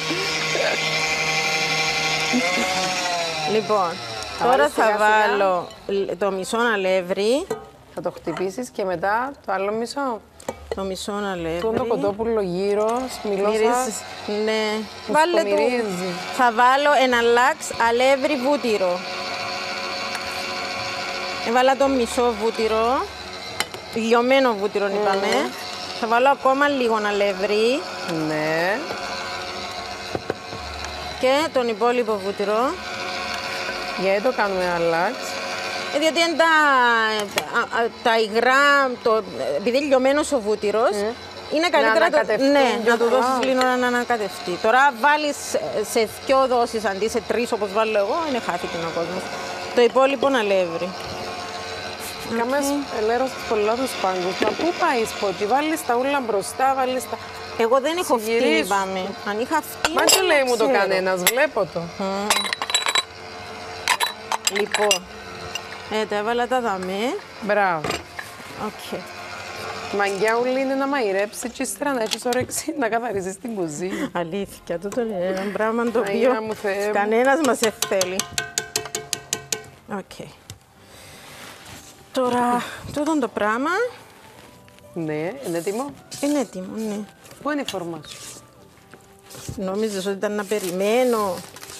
Λοιπόν, τώρα θα βάλω το μισό αλεύρι. Θα το χτυπήσεις και μετά το άλλο μισό. Το μισό αλεύρι. Το κοτόπουλο γύρω, μιλώσα. Ναι. Βάλε το. Θα βάλω ένα λάξ αλεύρι βούτυρο. Έβαλα το μισό βούτυρο. Λιωμένο βούτυρο είπαμε. Θα βάλω ακόμα λίγο αλεύρι. Ναι. Και τον υπόλοιπο βούτυρο. Γιατί το κάνουμε ένα λάξ? Διότι είναι τα υγρά, επειδή λιωμένος ο βούτυρος, είναι καλύτερα να το δώσεις λίγο να ανακατευτεί. Τώρα βάλεις σε 2 δόσεις αντί σε 3 όπως βάλω εγώ, είναι χάθηκε ο κόσμος. Το υπόλοιπο αλεύρι. Κάμες ελέρωσες πολλά τους πάγκους. Μα πού πάει σπότι, βάλεις τα ούλα μπροστά, βάλεις τα... Εγώ δεν έχω φτύνει, είπαμε. Αν είχα φτύνει, μα τι λέει μου το κανένας, βλέπω το. Λοιπόν, τα έβαλα τα δαμέ. Μπράβο. Okay. Μαγκιά ούλη είναι να μαϊρέψει και ύστερα να έχεις όρεξη να καθαριζείς την κουζίνα. Αλήθεια, τούτο είναι ένα πράγμα το οποίο κανένας μας δεν θέλει. Okay. Τώρα, τούτο το πράγμα... Ναι, είναι έτοιμο. Είναι έτοιμο, ναι. Πού είναι η φόρμα σου? Νόμιζες ότι ήταν να περιμένω.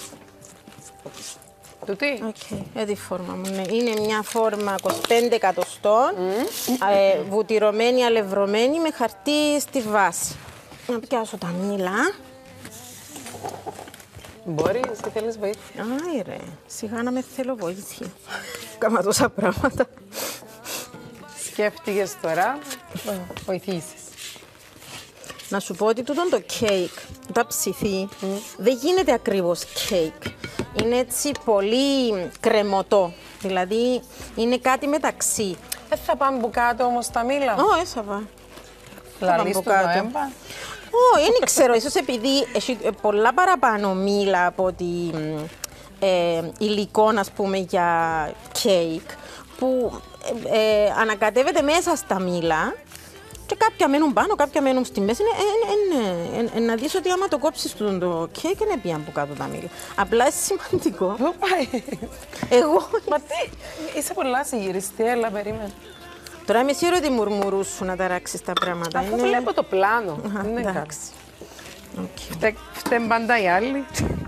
Τούτη? Οκ, τη φόρμα μου, ναι. Είναι μια φόρμα 25 εκατοστών, βουτυρωμένη, αλευρωμένη, με χαρτί στη βάση. Να πιάσω τα μήλα. Μπορεί, εσύ θέλεις βοήθεια. Άι ρε, σιγά να με θέλω βοήθεια. Κάμα τόσα πράγματα. Σκέφτηκες τώρα, βοηθήσεις. Να σου πω ότι τούτο το κέικ, όταν ψηθεί, δεν γίνεται ακριβώς κέικ. Είναι έτσι πολύ κρεμωτό. Δηλαδή, είναι κάτι μεταξύ. Δεν θα πάμε που κάτω όμως τα μήλα. Ω, έσαβα. Λαλείς το έμπα. Δεν ξέρω, ίσως επειδή έχει πολλά παραπάνω μήλα από ότι υλικό, ας πούμε, για κέικ, που ανακατεύεται μέσα στα μήλα και κάποια μένουν πάνω, κάποια μένουν στη μέση. Να δεις ότι άμα το κόψεις το κέικ είναι πια από κάτω τα μήλα. Απλά είναι σημαντικό. Πού πάει. Εγώ... Μα τι, είσαι πολλά συγγυριστή, έλα περίμενε. Τώρα είμαι σίγουρη ότι μουρμουρούς σου να ταράξεις τα πράγματα. Αφού βλέπω το πλάνο. Είναι εντάξει. Φταίει πάντα οι άλλοι.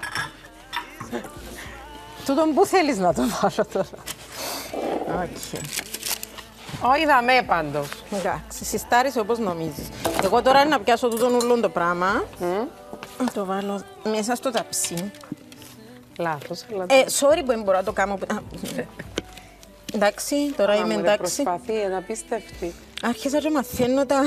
Τούτον πού θέλεις να το βάλω τώρα. Όχι, δαμέ πάντως. Εντάξει, συστάρισε όπως νομίζεις. Εγώ τώρα είναι να πιάσω τούτον ούλον το πράγμα. Να το βάλω μέσα στο ταψί. Λάθος. Sorry που δεν μπορώ να το κάνω. Εντάξει, τώρα είμαι εντάξει. Προσπαθεί, είναι απίστευτη. Άρχισα και μαθαίνω τα...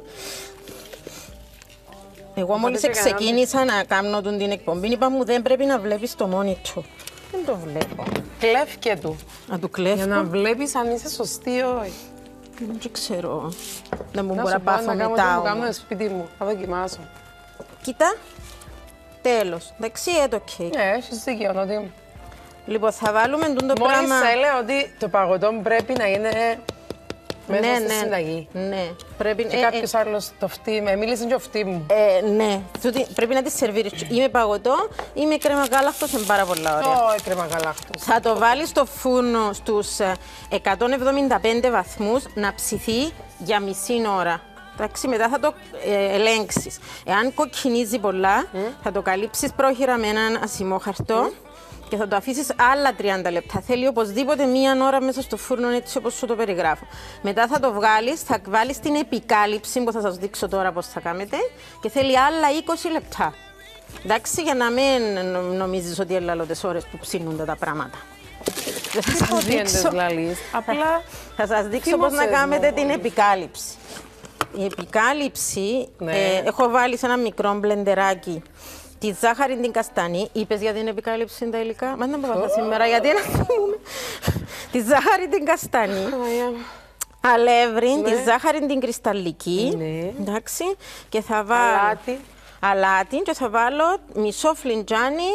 Εγώ μόλις ξεκίνησα να κάνω την εκπομπή, είπα μου δεν πρέπει να βλέπεις το monitor. Δεν το βλέπω. Κλέφκε του. Να του κλέφω. Για να βλέπεις αν είσαι σωστή ή όχι. Δεν ξέρω. Δεν μου Να μπορώ να σου πω, πάθω να κάνω μετά τι μου κάνω όμως. στο σπίτι μου. Θα δοκιμάσω. Κοίτα. Τέλος. Εντάξει, το κέικ. Ναι, έχεις δίκιο, Νότι μου. Λοιπόν, θα βάλουμε το Μόλις πράγμα... έλεγα ότι το παγωτό πρέπει να είναι μέσα στη συνταγή. Ναι, πρέπει... Και κάποιος άλλος το φτύει, με μίλησε και ο φτύει μου. Ναι, πρέπει να τη σερβίρεις. Ή με παγωτό ή με κρέμα γάλακτος, είναι πάρα πολλά ωραία. Όχι, κρέμα γαλάκτος. Θα το βάλεις στο φούρνο στους 175 βαθμούς να ψηθεί για μισή ώρα. Εντάξει, μετά θα το ελέγξεις. Εάν κοκκινίζει πολλά, θα το καλύψεις πρόχειρα με έναν ασημόχαρτο και θα το αφήσεις άλλα 30 λεπτά. Θέλει οπωσδήποτε μία ώρα μέσα στο φούρνο, έτσι όπως σου το περιγράφω. Μετά θα το βγάλεις, θα βάλεις την επικάλυψη που θα σας δείξω τώρα πώς θα κάνετε και θέλει άλλα 20 λεπτά. Εντάξει, για να μην νομίζεις ότι είναι άλλες ώρες που ψήνονται τα πράγματα. Θα σας δείξω. Απλά θα σας δείξω πώς να κάνετε την επικάλυψη. Η επικάλυψη, έχω βάλει σε ένα μικρό μπλεντεράκι τη ζάχαρη την καστανή. Είπες για την επικάλυψη τα υλικά. Μα δεν μπορώ σήμερα γιατί να θυμούμε. Τη ζάχαρη την καστανή. Αλεύρι, τη ζάχαρη την κρυσταλλική. Εντάξει. Και θα βάλω αλάτι και θα βάλω μισό φλιντζάνι.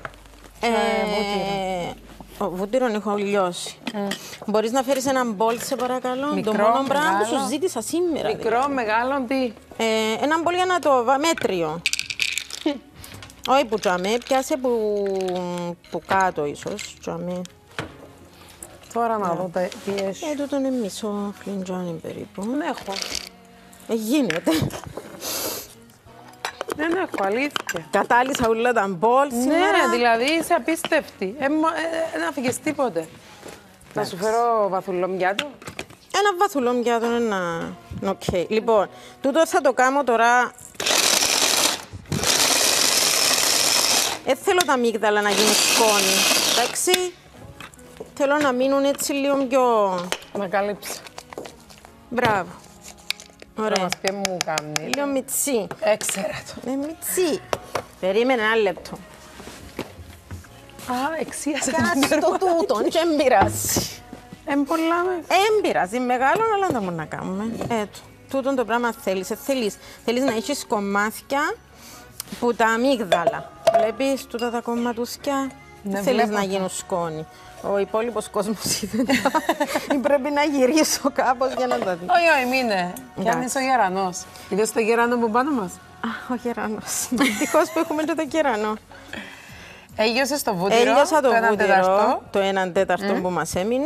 Βούτυρο έχω λιώσει. Μπορείς να φέρεις έναν μπολ, σε παρακαλώ. Μικρό, το μόνο πράγμα μεγάλο. που σου ζήτησα σήμερα. Μικρό, μεγάλο, τι. Έναν μπολ για να το μέτριο. Όχι που τζαμέ, πιάσε που κάτω ίσως. Τζαμέ. Τώρα να δω τι έχει. Τούτο είναι μισό φλιντζάνι περίπου. Δεν έχω. Γίνεται. Δεν έχω, αλήθεια. Κατάλησα όλα τα μπολ σήμερα. Ναι, δηλαδή είσαι απίστευτη. Δεν άφηγες τίποτε. Να σου φέρω βαθουλόμιάτο. Ένα βαθουλόμιάτο είναι ένα... Οκ. Λοιπόν, τούτο θα το κάνω τώρα... θέλω τα αμύγδαλα να γίνουν σκόνη. Εντάξει. Θέλω να μείνουν έτσι λίγο πιο... Να καλύψει. Μπράβο. Ωραία. Μας πει μου κάνει. Λίγο μιτσί. Έξερα το. Μιτσί. Περίμενε ένα λεπτό. Α, εξίασα Κάτσε το τούτο, και εν πειράζει. Πολλά με. Εν πειράζει, μεγάλο, αλλά δεν μπορούμε να κάνουμε. Τούτο το πράγμα θέλεις. Θέλεις να έχεις κομμάτια που τα αμύγδαλα. Βλέπεις τούτα τα κομματούσκια. Δεν θέλεις να γίνουν σκόνη. Ο υπόλοιπος κόσμος πρέπει να γυρίσω κάπως για να τα δει. Όχι, μείνε. Κι αν είσαι ο γερανός. Είδες το γερανό που πάνω μας. Ο γερανός. Ευτυχώς που έχουμε και το γερανό. Έλειωσες το βούτυρο. Έλειωσα το βούτυρο, το 1/4 που μας έμεινε.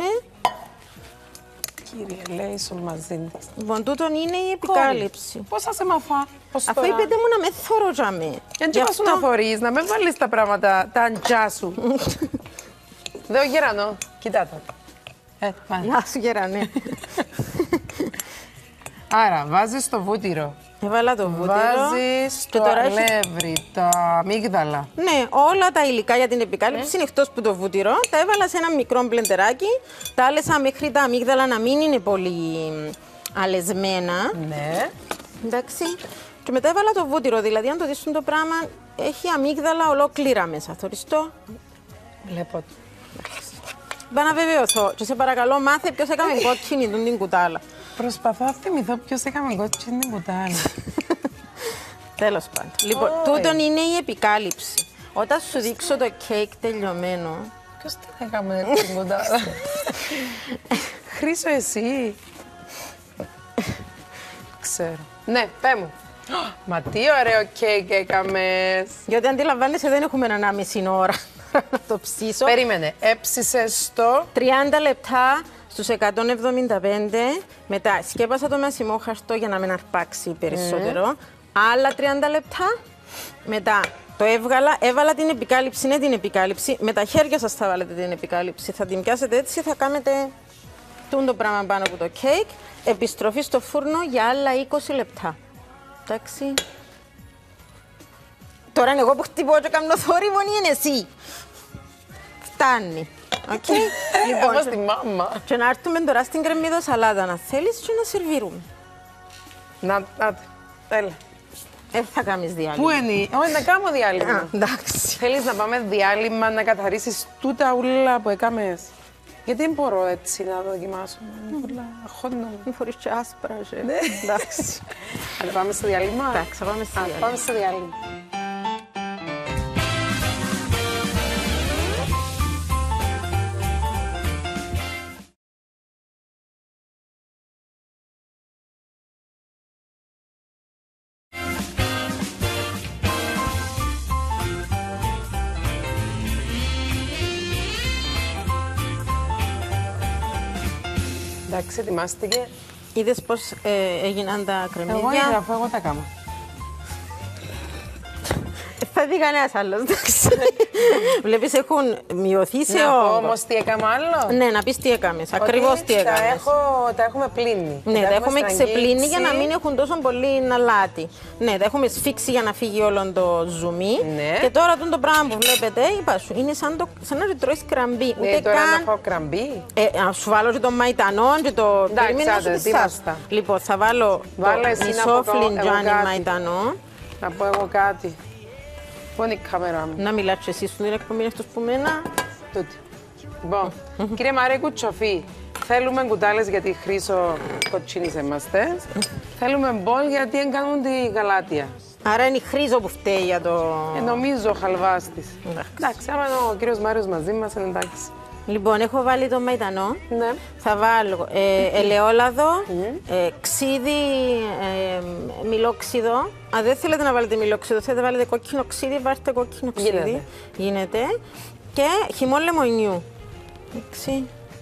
Κύριε, λέει σου μαζί της. Λοιπόν, τούτον είναι η επικάλυψη. Πώς θα σε μαθά, αφού είπετε μου να με θωρώ τζαμί. Γιατί να σου να θωρείς, να με βάλεις τα πράγματα, τα αντζά σου. Δε ο γερανό, κοιτά το. Γεια σου γερανέ. Άρα, βάζεις το βούτυρο Έβαλα το βούτυρο. Βάζεις το αλεύρι, τα αμύγδαλα. Ναι, όλα τα υλικά για την επικάλυψη είναι εκτός που το βούτυρο. Τα έβαλα σε ένα μικρό μπλεντεράκι. Τα άλεσα μέχρι τα αμύγδαλα να μην είναι πολύ αλεσμένα. Ναι. Εντάξει. Και μετά έβαλα το βούτυρο. Δηλαδή, αν το δεις το πράγμα, έχει αμύγδαλα ολόκληρα μέσα. Θωριστό. Βλέπω. Πάω να βεβαιωθώ. Και σε παρακαλώ, μάθε ποιος έκαμε κόκκινη την κουτάλα. Προσπαθώ να θυμηθώ ποιος έκαμε κόκκινη την κουτάλα. Τέλος πάντων. Λοιπόν, τούτον είναι η επικάλυψη. Όταν σου δείξω το κέικ τελειωμένο. Ποιος την έκαμε την κουτάλα. Χρήσο, εσύ. Ξέρω. Ναι, πέ μου. Μα τι ωραίο κέικ έκαμες. Γιατί αντιλαμβάνεσαι, δεν έχουμε 1,5 ώρα να το ψήσω. Περίμενε, έψησες στο 30 λεπτά στους 175. Μετά σκέπασα το με ασημόχαρτο για να μην αρπάξει περισσότερο. Άλλα 30 λεπτά. Μετά το έβαλα την επικάλυψη, είναι την επικάλυψη. Με τα χέρια σας θα βάλετε την επικάλυψη. Θα την πιάσετε έτσι, θα κάνετε το πράγμα πάνω από το κέικ. Επιστροφή στο φούρνο για άλλα 20 λεπτά. Εντάξει. Τώρα είναι εγώ που χτυπώ και κάνω θόρυβο ή είναι εσύ. Φτάνει. Okay. Λοιπόν, εγώ στη μάμα. Και να έρθουμε τώρα στην κρεμμύδο σαλάτα να θέλεις και να σερβίρουμε. Να, έλα. Θα κάνεις διάλειμμα. Πού είναι, όχι να κάνω διάλειμμα. Εντάξει. Θέλεις να πάμε διάλειμμα, να καθαρίσεις τούτα ούλα που έκαμες. Γιατί δεν μπορώ έτσι να το δοκιμάσω. Χώνω. Μην φορείς και άσπρα. Ναι. Εντάξει. Θα πάμε στο διάλειμμα. Εντάξει, θα πάμε στο διάλειμμα. Πάμε στο διάλειμμα. Εντάξει, ετοιμάστηκε. Είδες πώς έγιναν τα κρεμμύδια. Εγώ είδα, αφού εγώ τα κάνω. Θα δει κανένας άλλος, εντάξει. Βλέπεις, έχουν μειωθεί σε Να πω όγκο. όμως τι έκαμε άλλο. Ναι, να πεις τι έκαμες, ακριβώς τι έκαμες. Τα έχουμε πλύνει. Ναι, τα έχουμε ξεπλύνει για να στραγγίξει. μην έχουν τόσο πολύ αλάτι. Ναι, τα έχουμε σφίξει για να φύγει όλο το ζουμί. Ναι. Και τώρα το πράγμα που βλέπετε, είπα σου, είναι σαν να τρώεις κραμπί. Ναι, τώρα να φάω κραμπί. Να σου βάλω και το μαϊτανό και το... Εντάξει, Περίμενα άντε, σου τη ετοίμαστα. Λοιπόν, θα βάλω Βάλε το εσύ να μισό πω εγώ φλιντζάνι κάτι. μαϊτανό. Να πω εγώ κάτι. Πού είναι η κάμερα μου. Να μιλάς και εσύ στην εκπομπή αυτός που μένα. Τούτη. Λοιπόν, κύριε Μαρία Κουτσοφή, θέλουμε κουτάλες γιατί Χρήσο κοτσίνης είμαστε. Θέλουμε μπολ γιατί δεν κάνουν τη γαλάτια. Άρα είναι η Χρήζο που φταίει για το... Νομίζω ο χαλβάς της. Εντάξει. Εντάξει, άμα είναι ο κύριος Μάριος μαζί μας, είναι εντάξει. Λοιπόν, έχω βάλει το μαϊτανό. Ναι. Θα βάλω ελαιόλαδο, ξύδι, μιλόξιδο. Αν δεν θέλετε να βάλετε μιλόξιδο, θέλετε να βάλετε κόκκινο ξύδι, βάλτε κόκκινο ξύδι. Γίνεται. Και χυμό λεμονιού. Εντάξει.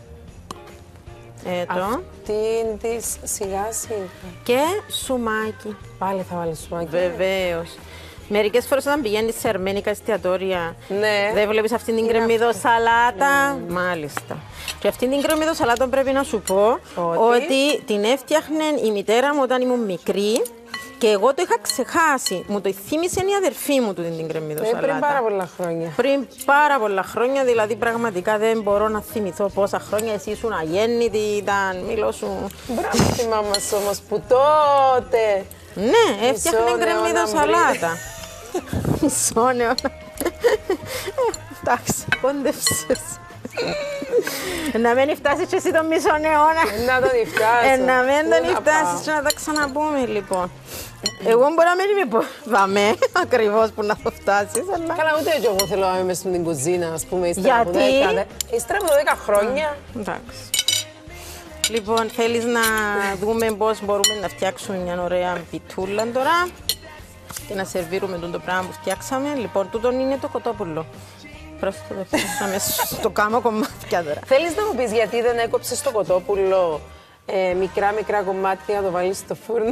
Αυτήν της σιγά σιγά. Και σουμάκι. Πάλι θα βάλει σουμάκι. Βεβαίως. Μερικές φορές όταν πηγαίνεις σε αρμένικα εστιατόρια, Ναι. δεν βλέπεις αυτήν την κρεμμύδο σαλάτα. Μάλιστα. Και αυτήν την κρεμμύδο σαλάτα πρέπει να σου πω ότι την έφτιαχνε η μητέρα μου όταν ήμουν μικρή και εγώ το είχα ξεχάσει. Μου το θύμισε η αδερφή μου την κρεμμύδο σαλάτα. Πριν πάρα πολλά χρόνια. Πριν πάρα πολλά χρόνια, δηλαδή πραγματικά δεν μπορώ να θυμηθώ πόσα χρόνια εσύ ήσουν αγέννητη, ήταν μήλο σου. Μπράβο τη μάμα σου όμως που τότε. Ναι, έφτιαχνε Μισό κρεμμύδο αιώνα σαλάτα. Μισό αιώνα. Εντάξει, κόντεψες. Να μην φτάσεις και εσύ τον μισό αιώνα. Να τον φτάσει. Να μην τον φτάσεις και να τα ξαναπούμε λοιπόν. Εγώ μπορεί να μην είμαι βαμέ ακριβώς που να το φτάσεις, αλλά... Καλά, ούτε και εγώ θέλω να είμαι μέσα στην κουζίνα, ας πούμε, ύστερα από 10. Ύστερα από 10 χρόνια. Εντάξει. Λοιπόν, θέλεις να δούμε πώς μπορούμε να φτιάξουμε μια ωραία πιτούλα τώρα και να σερβίρουμε το πράγμα που φτιάξαμε. Λοιπόν, τούτο είναι το κοτόπουλο. Πρόσθετο το φτιάξαμε στο κάμα κομμάτια τώρα. Θέλεις να μου πεις γιατί δεν έκοψες το κοτόπουλο μικρά κομμάτια να το βάλεις στο φούρνο?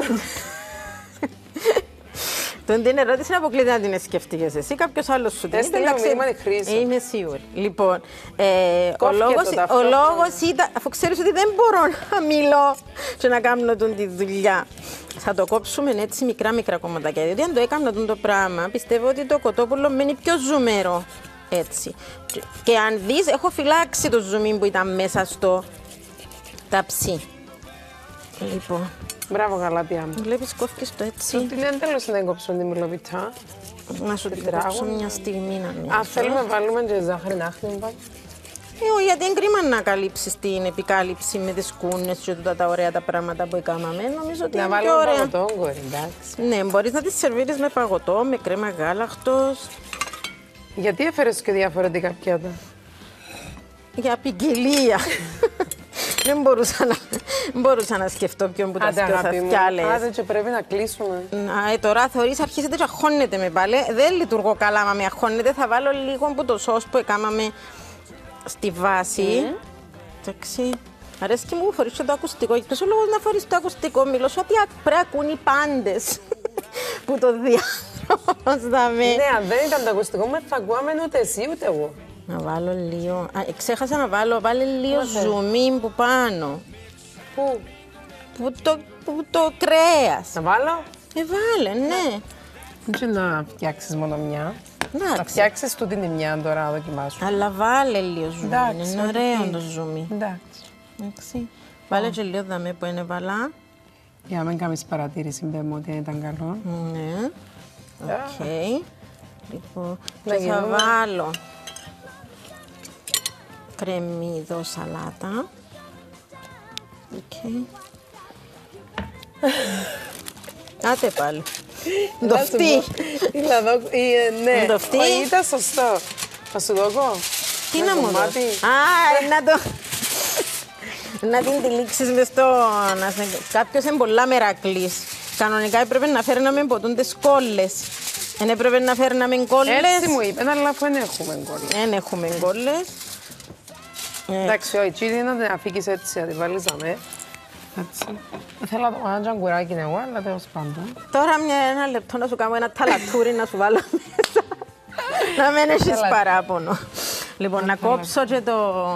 Την ερώτηση αποκλείται να την σκεφτείς εσύ, κάποιος άλλος σου την έστειλε μου μήνυμα τη Χρήση. Είμαι σίγουρη. Λοιπόν, ο λόγος ήταν, αφού ξέρεις ότι δεν μπορώ να μιλώ και να κάνω τη δουλειά. Θα το κόψουμε έτσι μικρά κομματάκια. Διότι αν το έκανα το πράγμα, πιστεύω ότι το κοτόπουλο μένει πιο ζουμερό. Έτσι. Και αν δεις, έχω φυλάξει το ζουμί που ήταν μέσα στο ταψί. Λοιπόν. Μπράβο, γαλάτια μου. Βλέπεις, κόφηκες το έτσι. Τι λένε τέλος να κόψω τη μιλοβιτά. Να σου την κόψω μια στιγμή να μην. Αν θέλουμε, βάλουμε και ζάχαρη να έχουμε. Γιατί είναι κρίμα να καλύψεις την επικάλυψη με τις κούνες και όλα τα ωραία τα πράγματα που έκαναμε. Νομίζω ότι να είναι πιο ωραία. Να βάλουμε παγωτό, εντάξει. Ναι, μπορείς να τις σερβίρεις με παγωτό, με κρέμα γάλακτος. Γιατί έφερες και διαφορετικά πιάτα? Για ποικιλία. Δεν μπορούσα να σκεφτώ ποιον που τα φτιάλες. Άντε και πρέπει να κλείσουμε. Τώρα θωρείς αρχίσετε και αχώνετε με πάλι. Δεν λειτουργώ καλά, μα με αχώνετε. Θα βάλω λίγο από το σως που έκαναμε στη βάση. Εντάξει. Αρέσκει μου που φορείς το ακουστικό. Ποιος ο λόγος να φορείς το ακουστικό? Μιλώ σου ότι πρέπει να ακούν οι πάντες που το διάφορο. Ναι, αν δεν ήταν το ακουστικό μας θα ακούαμε ούτε εσύ ούτε εγώ. Να βάλω λίγο. Ξέχασα να βάλει λίγο ζουμί που πάνω. Πού? Που το κρέας. Να βάλω? Βάλε, ναι. Δεν να φτιάξεις μόνο μια. Να φτιάξεις τούτη τη μια τώρα, να δοκιμάσουμε. Αλλά βάλε λίγο ζουμί. Είναι ωραίο το ζουμί. Εντάξει. Βάλε και λίγο δαμέ που είναι βαλά. Για να μην κάνεις παρατήρηση, μπαίνουμε ότι ήταν καλό. Ναι. Οκ. Λοιπόν, και θα βάλω κρεμμύδο σαλάτα. Οκ. Άτε πάλι. Ντοφτή. Ναι, ντοφτή. Ήταν σωστό. Θα σου δω εγώ. Τι να μου δω? Να την τυλίξεις μες στο... Κάποιος είναι πολλά μερακλής. Κανονικά έπρεπε να φέρναμε ποτούντες κόλλες. Δεν έπρεπε να φέρναμε κόλλες. Έτσι μου είπε, αλλά αφού δεν έχουμε κόλλες. Δεν έχουμε κόλλες. Εντάξει, όχι, τσίλι είναι να την αφήκεις έτσι, να την βάλεις δαμέ. Έτσι. Θέλω να το κάνω τζαγκουράκι εγώ, αλλά τέλος πάντων. Τώρα ένα λεπτό να σου κάνω ένα ταλατούρι να σου βάλω μέσα. Να μην έχεις παράπονο. Λοιπόν, να κόψω και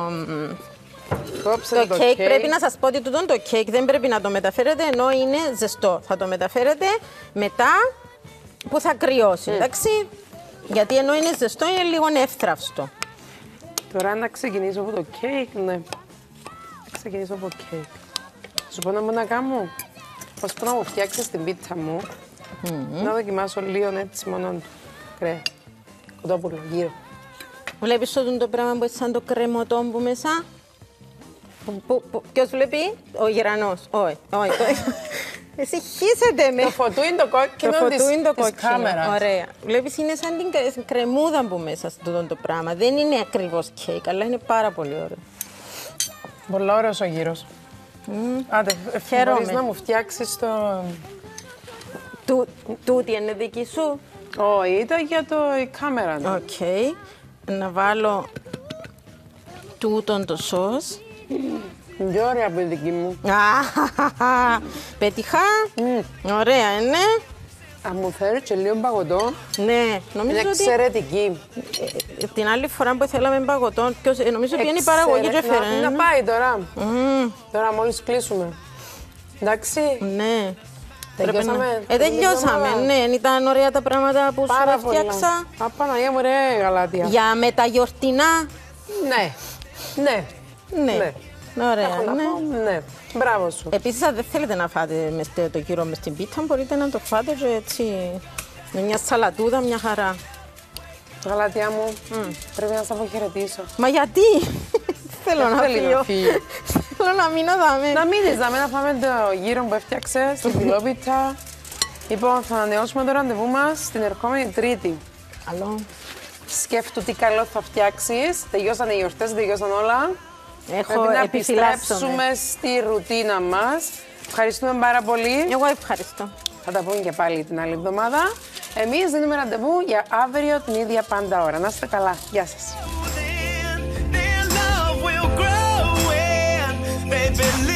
το κέικ. Πρέπει να σας πω ότι τούτο το κέικ δεν πρέπει να το μεταφέρετε ενώ είναι ζεστό. Θα το μεταφέρετε μετά που θα κρυώσει, εντάξει. Γιατί ενώ είναι ζεστό είναι λίγο εύθραυστο. Τώρα να ξεκινήσω από το κέικ, ναι. Να ξεκινήσω από κέικ. Σου πω να μου να κάνω, ώσπου να μου φτιάξεις την πίτσα μου, να δοκιμάσω λίγο έτσι μόνο του κρέα. Κοτόπουλο, γύρω. Βλέπεις το πράγμα που είναι σαν το κρεμωτό που μέσα. Ποιος βλέπει? Ο γερανός. Όχι. Εσυχήσετε με. Το φωτού είναι το κόκκινο της κάμερας. Ωραία. Βλέπεις είναι σαν την κρεμούδα που μέσα στο το πράγμα. Δεν είναι ακριβώς κέικ, αλλά είναι πάρα πολύ ωραίο. Πολύ ωραίος ο γύρος. Άντε, μπορείς να μου φτιάξεις το... Τούτη είναι δική σου? Όχι, ήταν για το κάμερα. Οκ. Να βάλω τούτον το σως. Είναι ωραία που είναι δική μου. Πέτυχα. Ωραία, είναι. Αν μου φέρει και λίγο παγωτό, ναι, νομίζω είναι εξαιρετική. Την άλλη φορά που θέλαμε παγωτό, νομίζω ότι είναι η παραγωγή και φέρε. Να πάει τώρα. Τώρα μόλις κλείσουμε. Εντάξει. Ναι. Τελειώσαμε. Τελειώσαμε, ναι. Ήταν ωραία τα πράγματα που σου φτιάξα. Απαναγία μου, ρε γαλάτια. Για μεταγιορτινά. Ναι. Ωραία, ναι. Μπράβο σου. Επίσης, αν δεν θέλετε να φάτε το γύρο μες στην πίτσα, μπορείτε να το φάτε και έτσι με μια σαλατούδα, μια χαρά. Γαλάτια μου, πρέπει να σας αποχαιρετήσω. Μα γιατί? Θέλω να φύγω. Θέλω να μείνω δάμε. Να μείνεις δάμε, να φάμε το γύρο που έφτιαξες, την πιλόπιτσα. Λοιπόν, θα ανανεώσουμε το ραντεβού μας την ερχόμενη Τρίτη. Καλό. Σκέφτου τι καλό θα φτιάξεις. Τελειώσαν οι γιορτές, τελειώσαν όλα. Πρέπει να επιστρέψουμε στη ρουτίνα μας. Ευχαριστούμε πάρα πολύ. Εγώ ευχαριστώ. Θα τα πούμε και πάλι την άλλη εβδομάδα. Εμείς δίνουμε ραντεβού για αύριο την ίδια πάντα ώρα. Να είστε καλά. Γεια σας.